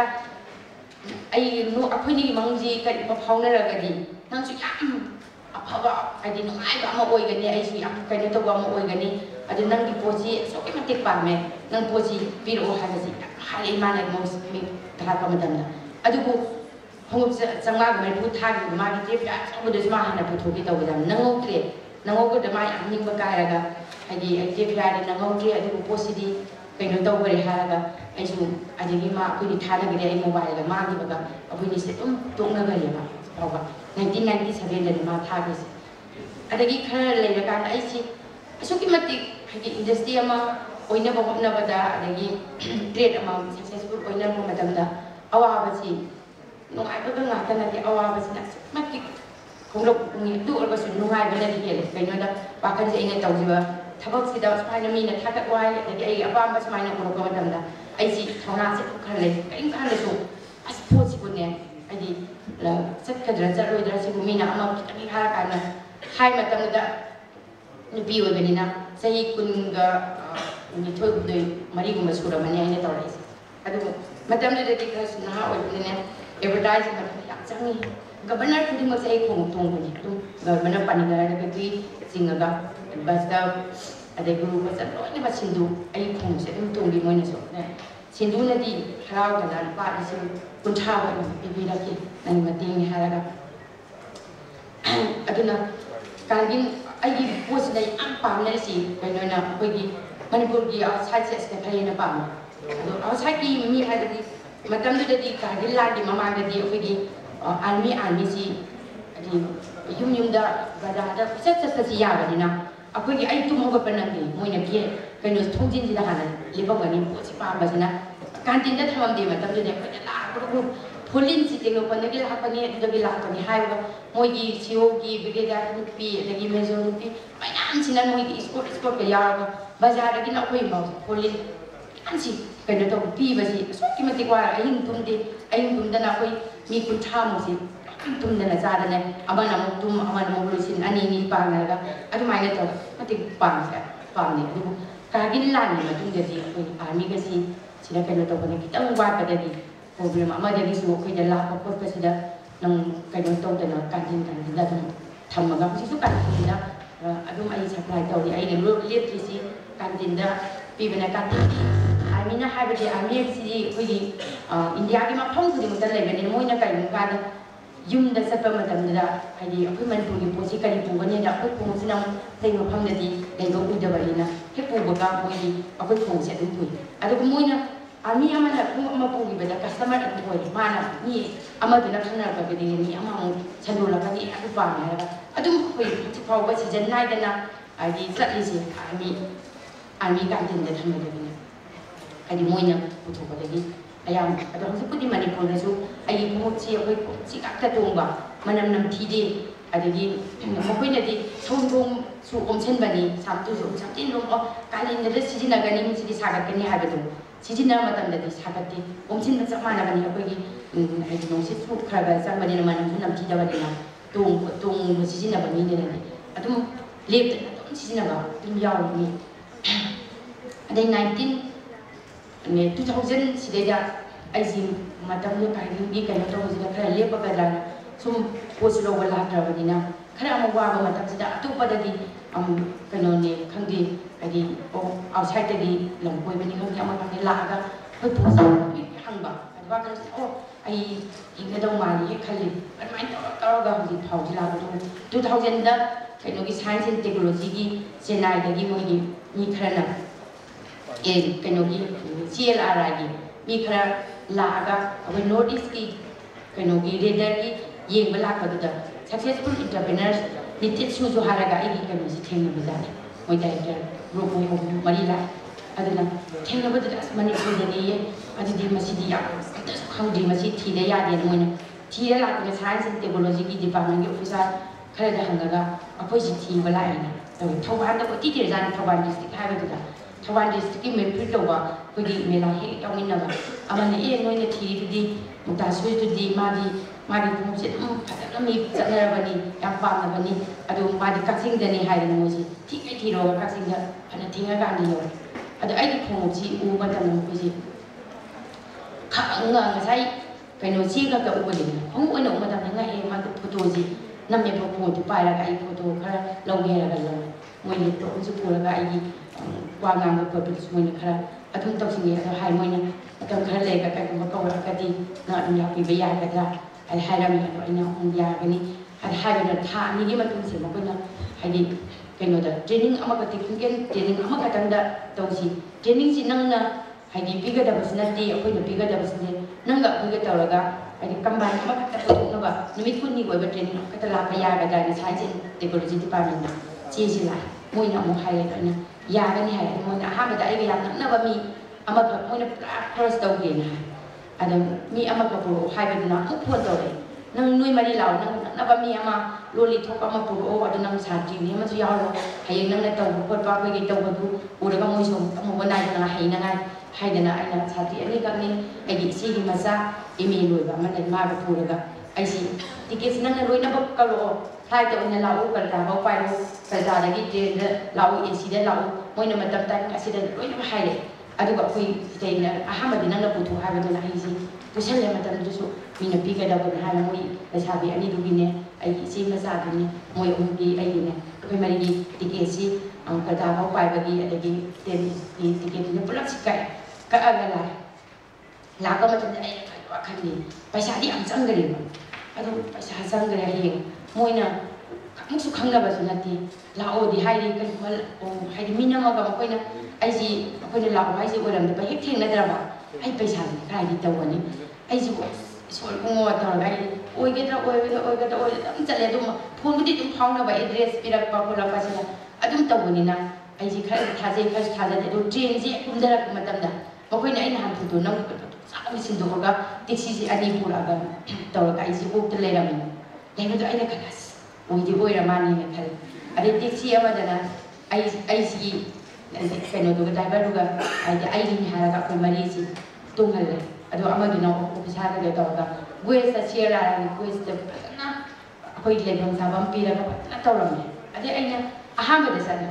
ꯑꯩꯈꯣꯏꯅꯤꯒꯤ ꯃꯪꯁꯤ ꯀꯔꯤꯒꯨꯝꯕ ꯐꯥꯎꯅꯔꯒꯗꯤ ꯅꯪꯁꯨ ꯌꯥꯝ ꯑꯐꯕ ꯍꯥꯏꯗꯤ ꯅꯨꯡꯉꯥꯏꯕ ꯑꯃ ꯑꯣꯏꯒꯅꯤ ꯑꯩꯁꯨ ꯌꯥꯝ ꯀꯩꯅꯣ ꯇꯧꯕ ꯑꯃ ꯑꯣꯏꯒꯅꯤ ꯑꯗꯨ ꯅꯪꯒꯤ ꯄꯣꯠꯁꯤ ꯑꯁꯨꯛꯀꯤ ꯃꯇꯤꯛ ꯄꯥꯝꯃꯦ ꯅꯪ ꯄꯣꯠꯁꯤ ꯄꯤꯔꯛꯑꯣ ꯍꯥꯏꯕꯁꯤ ꯌꯥꯝ ꯍꯥꯏꯔꯛꯏ ꯃꯥꯅ ꯑꯩꯉꯣꯟꯗ ꯊꯥꯔꯛꯄ ꯃꯇꯝꯗ ꯑꯗꯨꯕꯨ ꯈꯣꯡꯎꯞ ꯆꯥꯝꯃꯉꯥ ꯃꯔꯤꯐꯨ ꯊꯥꯈꯤꯕ ꯃꯥꯒꯤ ꯇ꯭ꯔꯤꯞ ꯑꯆꯧꯕꯗꯁꯨ ꯃꯥ ꯍꯥꯟꯅ ꯄꯨꯊꯣꯛꯀꯦ ꯇꯧꯕꯗ ꯅꯪꯍꯧꯗ꯭ꯔꯦ ꯃꯥ ꯌꯥꯝ ꯅꯤꯡꯕ ꯀꯥꯏꯔꯒ ꯍꯥꯏꯗꯤ ꯑꯩ ꯇ꯭ꯔꯤꯞ ꯌꯥꯔꯦ ꯅꯪꯍꯧꯗ꯭ꯔꯦ ꯑꯗꯨꯕꯨ ꯄꯣꯠꯁꯤꯗꯤ ꯀꯩꯅꯣ ꯇꯧꯈꯔꯦ ꯍꯥꯏꯔꯒ ꯑꯩꯁꯨ ꯑꯗꯒꯤ ꯃꯥ ꯑꯩꯈꯣꯏꯗꯤ ꯊꯥꯅꯈ꯭ꯔꯦ ꯑꯩ ꯃꯣꯕꯥꯏꯜꯗ ꯃꯥꯡꯈꯤꯕꯒ ꯑꯩꯈꯣꯏꯅꯤꯁꯦ ꯑꯗꯨꯝ ꯇꯣꯛꯅꯈ꯭ꯔꯦꯕ ꯐꯥꯎꯕ 1997ꯗꯅꯤ ꯃꯥ ꯊꯥꯈ꯭ꯔꯤꯁꯦ ꯑꯗꯒꯤ ꯈꯔ ꯂꯩꯔꯀꯥꯟꯗ ꯑꯩꯁꯤ ꯑꯁꯨꯛꯀꯤ ꯃꯇꯤꯛ ꯍꯥꯏꯗꯤ ꯏꯟꯗꯁꯇ꯭ꯔꯤ ꯑꯃ ꯑꯣꯏꯅꯕ ꯍꯣꯠꯅꯕꯗ ꯑꯗꯒꯤ ꯇ꯭ꯔꯦꯗ ꯑꯃ ꯁꯛꯁꯦꯁꯐꯨꯜ ꯑꯣꯏꯅꯕ ꯃꯇꯝꯗ ꯑꯋꯥꯕꯁꯤ ꯅꯨꯡꯉꯥꯏꯕꯒ ꯉꯥꯛꯇ ꯅꯠꯇꯦ ꯑꯋꯥꯕꯁꯤꯅ ꯑꯁꯨꯛꯀꯤ ꯃꯇꯤꯛ ꯈꯣꯡꯂꯛꯄꯅꯤ ꯑꯗꯨ ꯑꯣꯏꯔꯒꯁꯨ ꯅꯨꯡꯉꯥꯏꯕꯅꯗꯤ ꯍꯦꯜꯂꯦ ꯀꯩꯅꯣꯗ ꯋꯥꯈꯜꯁꯦ ꯑꯩꯅ ꯇꯧꯈꯤꯕ ꯊꯕꯛꯁꯤꯗ ꯁꯨꯃꯥꯏꯅ ꯃꯤꯅ ꯊꯥꯒꯠ ꯋꯥꯏ ꯑꯗꯒꯤ ꯑꯩꯒꯤ ꯑꯄꯥꯝꯕ ꯁꯨꯃꯥꯏꯅ ꯎꯔꯛꯄ ꯃꯇꯝꯗ ꯑꯩꯁꯤ ꯊꯧꯅꯥꯁꯦ ꯈꯔ ꯂꯩ ꯀꯔꯤꯝ ꯀꯥꯟꯗꯁꯨ ꯑꯁ ꯄꯣꯠꯁꯤꯕꯨꯅꯦ ꯍꯥꯏꯗꯤ ꯆꯠꯀꯗ꯭ꯔꯥ ꯆꯠꯂꯣꯏꯗ꯭ꯔꯥ ꯁꯤꯕꯨ ꯃꯤꯅ ꯑꯃ ꯈꯤꯇꯪ ꯍꯥꯏꯔꯀꯥꯟꯗ ꯍꯥꯏ ꯃꯇꯝꯗ ꯅꯨꯄꯤ ꯑꯣꯏꯕꯅꯤ나 ꯆꯍꯤ 19 ꯃꯔꯤꯒꯨꯝꯕ ꯁꯨꯔꯕꯅꯤ ꯑꯩꯅ ꯇꯧꯔꯛꯏꯁꯦ ꯑꯗꯨꯕꯨ ꯃꯇꯝꯗꯨꯗꯗꯤ ꯈꯔꯁꯨ ꯅꯍꯥ ꯑꯣꯏꯕꯅꯤꯅ ꯑꯦꯗꯚꯔꯇꯥꯏꯖ ꯃꯇꯝ ꯌꯥꯝ ꯆꯪꯉꯤ ꯒꯕꯔꯅꯔ ꯈꯨꯗꯤꯡꯃꯛꯁꯦ ꯑꯩ ꯈꯣꯡꯎꯞ ꯇꯣꯡꯕꯅꯤ ꯑꯗꯨꯝ ꯒꯕꯔꯅꯔ ꯄꯥꯅꯤꯡꯉꯔꯒꯗꯤ ꯆꯤꯡꯉꯒ ꯕꯁꯇ ꯑꯗꯩ ꯒꯨꯔꯨ ꯃꯆꯟ ꯂꯣꯏꯅꯃꯛ ꯁꯤꯟꯗꯨ ꯑꯩ ꯈꯣꯡꯎꯞꯁꯦ ꯑꯗꯨꯝ ꯇꯣꯡꯕꯤ ꯃꯣꯏꯅꯁꯨ ꯁꯤꯟꯗꯨꯅꯗꯤ ꯍꯔꯥꯎꯗꯅ ꯂꯨꯄꯥ 50,000 ꯑꯣꯏꯅ ꯄꯤꯕꯤꯔꯛꯈꯤ ꯅꯪꯒꯤ ꯃꯇꯦꯡꯅꯤ ꯍꯥꯏꯔꯒ ꯑꯗꯨꯅ ꯀꯥꯔꯒꯤꯟ ꯑꯩꯒꯤ ꯄꯣꯠꯁꯤꯗ ꯌꯥꯝ ꯄꯥꯝꯅꯔꯤꯁꯤ ꯀꯩꯅꯣꯅ ꯑꯩꯈꯣꯏꯒꯤ ꯃꯅꯤꯄꯨꯔꯒꯤ ꯑꯥꯎꯠꯁꯥꯏꯠꯁꯦ ꯑꯁꯤꯗ ꯈꯔ ꯍꯦꯟꯅ ꯄꯥꯝꯃꯦ ꯑꯗꯣ ꯑꯥꯎꯠꯁꯥꯏꯠꯀꯤ ꯃꯤ ꯍꯥꯏꯕꯗꯤ ꯃꯇꯝꯗꯨꯗꯗꯤ ꯀꯥꯔꯒꯤꯜ ꯂꯥꯟꯒꯤ ꯃꯃꯥꯡꯗꯗꯤ ꯑꯩꯈꯣꯏꯒꯤ ꯑꯥꯔꯃꯤꯁꯤ ꯍꯥꯏꯗꯤ ꯌꯨꯝꯗ ꯕꯖꯥꯔꯗ ꯀꯣꯏꯆꯠ ꯆꯠꯄꯁꯤ ꯌꯥꯕꯅꯤꯅ ꯑꯩꯈꯣꯏꯒꯤ ꯑꯩ ꯇꯨꯝ ꯍꯧꯒꯠꯄ ꯅꯪꯗꯦ ꯃꯣꯏꯅ ꯀꯩꯅꯣ ꯊꯣꯡꯖꯤꯟꯁꯤꯗ ꯍꯥꯟꯅ ꯂꯦꯞꯄꯝꯒꯅꯤ ꯄꯣꯠꯁꯤ ꯄꯥꯝꯕꯁꯤꯅ ꯀꯥꯟꯇꯤꯟꯗ ꯊꯝꯃꯝꯗꯦ ꯃꯇꯝꯗꯨꯗꯤ ꯑꯩꯈꯣꯏꯅ ꯂꯥꯛꯄꯗꯕꯨ ꯐꯣꯂꯤꯟꯁꯤ ꯇꯦꯛꯅꯧꯄꯜꯗꯒꯤ ꯂꯥꯛꯄꯅꯤ ꯑꯗꯨꯗꯒꯤ ꯂꯥꯛꯄꯅꯤ ꯍꯥꯏꯕꯒ ꯃꯣꯏꯒꯤ ꯁꯤꯑꯣꯒꯤ ꯕ꯭ꯔꯤꯒꯦꯗꯤꯌꯔ ꯅꯨꯄꯤ ꯑꯗꯒꯤ ꯃꯦꯖꯣꯔ ꯅꯨꯄꯤ ꯃꯌꯥꯝꯁꯤꯅ ꯃꯣꯏꯒꯤ ꯏꯁꯀꯣꯔꯠꯀ ꯌꯥꯎꯔꯒ ꯕꯖꯥꯔꯗꯒꯤꯅ ꯑꯩꯈꯣꯏ ꯐꯥꯎꯁꯦ ꯐꯣꯂꯤꯟ ꯃꯌꯥꯝꯁꯤ ꯀꯩꯅꯣ ꯇꯧꯕ ꯄꯤꯕꯁꯤ ꯑꯁꯨꯛꯀꯤ ꯃꯇꯤꯛ ꯋꯥꯔ ꯑꯍꯤꯡ ꯇꯨꯝꯗꯦ ꯑꯍꯤꯡ ꯇꯨꯝꯗꯅ ꯑꯩꯈꯣꯏ ꯃꯤ 30ꯃꯨꯛꯁꯤ ꯇꯨꯝꯗꯅ ꯆꯥꯗꯅ ꯑꯃꯅ ꯑꯃꯨꯛ ꯇꯨꯝ ꯑꯃꯅ ꯑꯃꯨꯛ ꯂꯣꯏꯁꯤꯟ ꯑꯅꯤ ꯄꯥꯡꯅꯔꯒ ꯑꯗꯨꯃꯥꯏꯅ ꯇꯧ ꯃꯇꯤꯛ ꯄꯥꯝꯅꯩ ꯑꯗꯨꯕꯨ ꯀꯥꯔꯒꯤꯜ ꯂꯥꯟꯒꯤ ꯃꯇꯨꯡꯗꯗꯤ ꯑꯩꯈꯣꯏ ꯑꯥꯔꯃꯤꯒꯁꯤ sila kayo to kung kitang wapa dali problem ama dali su ko dala ko ko sila nang kayo to dala kantin da thamaga ko su kantin da adum ai supply tawri ai lo electricity kantin da pibena kantin amina habidi amsi ko di india gi ma phong ku di mutan lebeni moina kai mu ka da yum da sapa matam da ai akwai Manipur gi posi kali pu bani da akwai pu sinam sai mo phang da di dai go u da barina he pu ba ko di akwai pu se du pu adu ko moina ami amana pu ma pu gi bada customer da ko di mana ni amadu na khana ka di ni ama chandu la ka ni aku pa na da adu ko ti pau ba si jan nai da na ai di sat li si ami ka tin da thang da ni ai di moina pu to ba da gi ayam ada hangsu pudi Manipur na su ai ko chi ko chi ka ta tongba manam nam thi de adagi mokoi na di thongdong su omchen bani samtu su samtin rom o kalin da sijina gani mi chi sagat kani ha bedu sijina matam da di sagat ti omchen na chama na bani ko gi ai no si su khra ga sang bani na manam nam thi da bani na tong sijina bani ne ne adum lep da sijina ga tum yaw ni adai 2000 sideda aisi matam lo kai gi kai to sida khara lepa ka dana sum post lo wala tra badina khara ma wa ba matam sida atu padagi kano ne khangdi adi o outside gi lam koi bani khang ya ma khang la ga ko post hangba wakan ai inga dong mali he khali admine tawga hudi phauji la do 2000 da kainogi science and technology gi chennai da gi mogi mi khara kainogi CLRI gi mi khara la ga abai north east ki kainogi radar gi yeng bala ka da successful entrepreneurs nitit su jo haraga ai gi kainogi theng ba jani moi director robo ho mari la aduna theng ba da Manipur da ni adidi masidi ya khangdi masi thida ya de moina thida la ka science and technology gi department gi officer khara da hangaga apoi si thi bala ina to thoban da ko ti ti jan thoban district ha ba da thoban district ki Manipur to wa ko gi mela he tawin na ba amane e noina thi di Mukta Shoes di madi pumse phata mi chana bani yam pam na bani adu madi Kakching da ni hai da mo si thi kai thi ro Kakching da phana thinga ga ni yo adu ai ki khong ji u ba da mo ko si nga ngasai kaino chi ga ka ubali hong ona uma da nga he ma photo ji namme pho tu pai la ka ai photo khara lau ge la ga lo moi ni to ju pu la ga ai wa nga ma pho tu moi ni khara athum tok sing ya hai moi na atam khara le ka ka ma ko ra ka di na ya pi ba ya ka da ai hai ra mi ko ina hong ya ga ni hai ga na tha ni gi ma tu se ma ko na hai di kaino da training ama ka technical training ama ka tang da to si training si nang na haidi biga da basna ti akoi na biga da basne nanga biga tawraga haidi combine ma ka ta no ba numit kun ni go ba training ka ta la pa ya ga da ni science and technology department na chi ji la moi na mo hai da na ya ga ni hai moi na ha ba da ai ga ya na ba mi ama ka moi na cross daw ge na adam mi ama ka pro hai ba na ko pho daw nang nui mari law nang na ba mi ama loli thok ama pro o adu nang sa ji ni ma ju ya lo hai nang na taw ko pa ko ge taw ba du u da ga moi som mo ba na na hai na ngai hai da na ai na chati ani ka ni ai gi si gi maza emi loi ba ma na ma ba pu ga ai si tickets nang na loi na ba ka lo hai ta ina law ka da ba pai ro ka da da gi de law e si da law moi na ma tam ta ka si da loi na ba hai le adu ga koi te na ahama di nang na pu thu ha ba na ai si tu sel le ma tam du su mi na pi ga da ba ha na moi ka sa bi ani du gi ne ai gi si maza gi ne moi um gi ai gi ne koi mari gi ticket si ka da ba pai ba gi ada gi ten gi ticket ni pulak si kai ka agala la ka ma tan ai wa khan ni paisa di am chang gari ma adu paisa chang gari hi moina khang su khang na ba su na ti la o di hai ri kan mal o hai ri min na ma ga ma koina ai ji koina la o hai ji oram da ba hek theng na dra ba ai paisa ni kai di taw ni ai ji sol ko ngo ta ga ai oi ge da oi am chale dum phone bu di dum phang na ba address pirak pa ko la pa sila adum taw ni na ai ji khai tha je de do train ji kum da ra ma tam da Pokoknya na inahan po doon, nang sabi sindo ko ka, tiksi si ani po laga, tawag ay si Bog Talera mo. Dahil ito ay nakalas, o hindi po ramani na kal. Ada tiksi ama dana, ay si, kano doon, dahil ba ay hiniharag ako marisi, tunggal. Ado ama doon ako, kupisara ka tawag ka, buwes sa siyara, buwes na, ako ilibang sa vampira ka, natawag niya. Ada ay na, ahama da sana.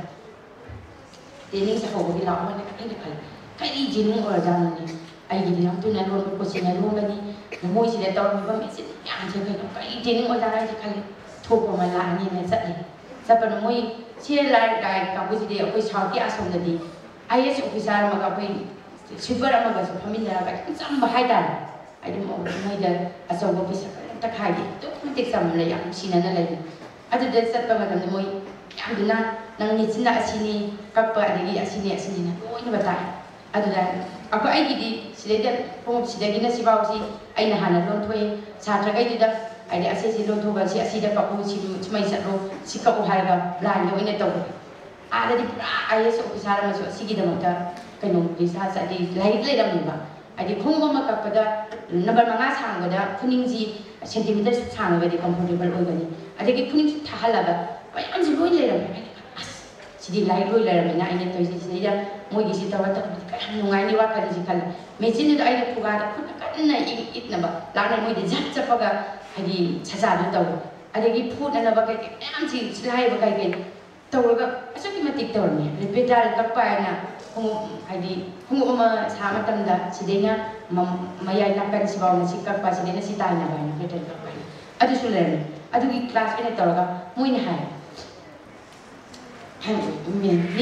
Tining sa ko, bila ako na nakakal. Kaya jinong organ ni ay ginang tu na ron ko sina ron gani mo sila taw ba mi sin yang je kaya jinong organ ay kali thok ko mala ni na sa sa pa mo siya lai kai ka bu ji de ko sa ki asom da di IS officer ma ka pai super ma ga so pamilya ka sam ba hai da ai mo da asom officer ta khai di to tik sam la yang sina na lai adu da sa pa ma da mo yang dina nang ni sina asini kappa adigi asini na ko ni ba ta adudan ako ay gidi sila kung sila gina si Bausi ay nahanan lon toy sa tragay dida ay di asesi lon to ba si asida pa ko si may sa ro si ka ko halaga blan yo ina to ada di ay so ofisara mas sige da mata kanong di sa di lahit le dam ba ay di kung ma makapada number mga sang da kuning ji centimeter sang ba di comfortable o gani ade ki kuning thahalaga ay am ji loi le dam Sidi lai loi la ramena ina to sidi da mo gi sita wa ta ka nungai ni wa ka ji kal me jin da ai ku ga da ku ka na it na ba la na mo de jat cha pa ga hadi cha cha da to ade gi phu na ba ka am ji lai ba ka ge to ga aso ki matik to ni repetal ka pa na hung hadi hung ma sa ma tam da sidi na mayai na kan si ba na si ka pa sidi na si ta na ba na repetal ka pa adu su le adu gi class ina to ga mo ina hai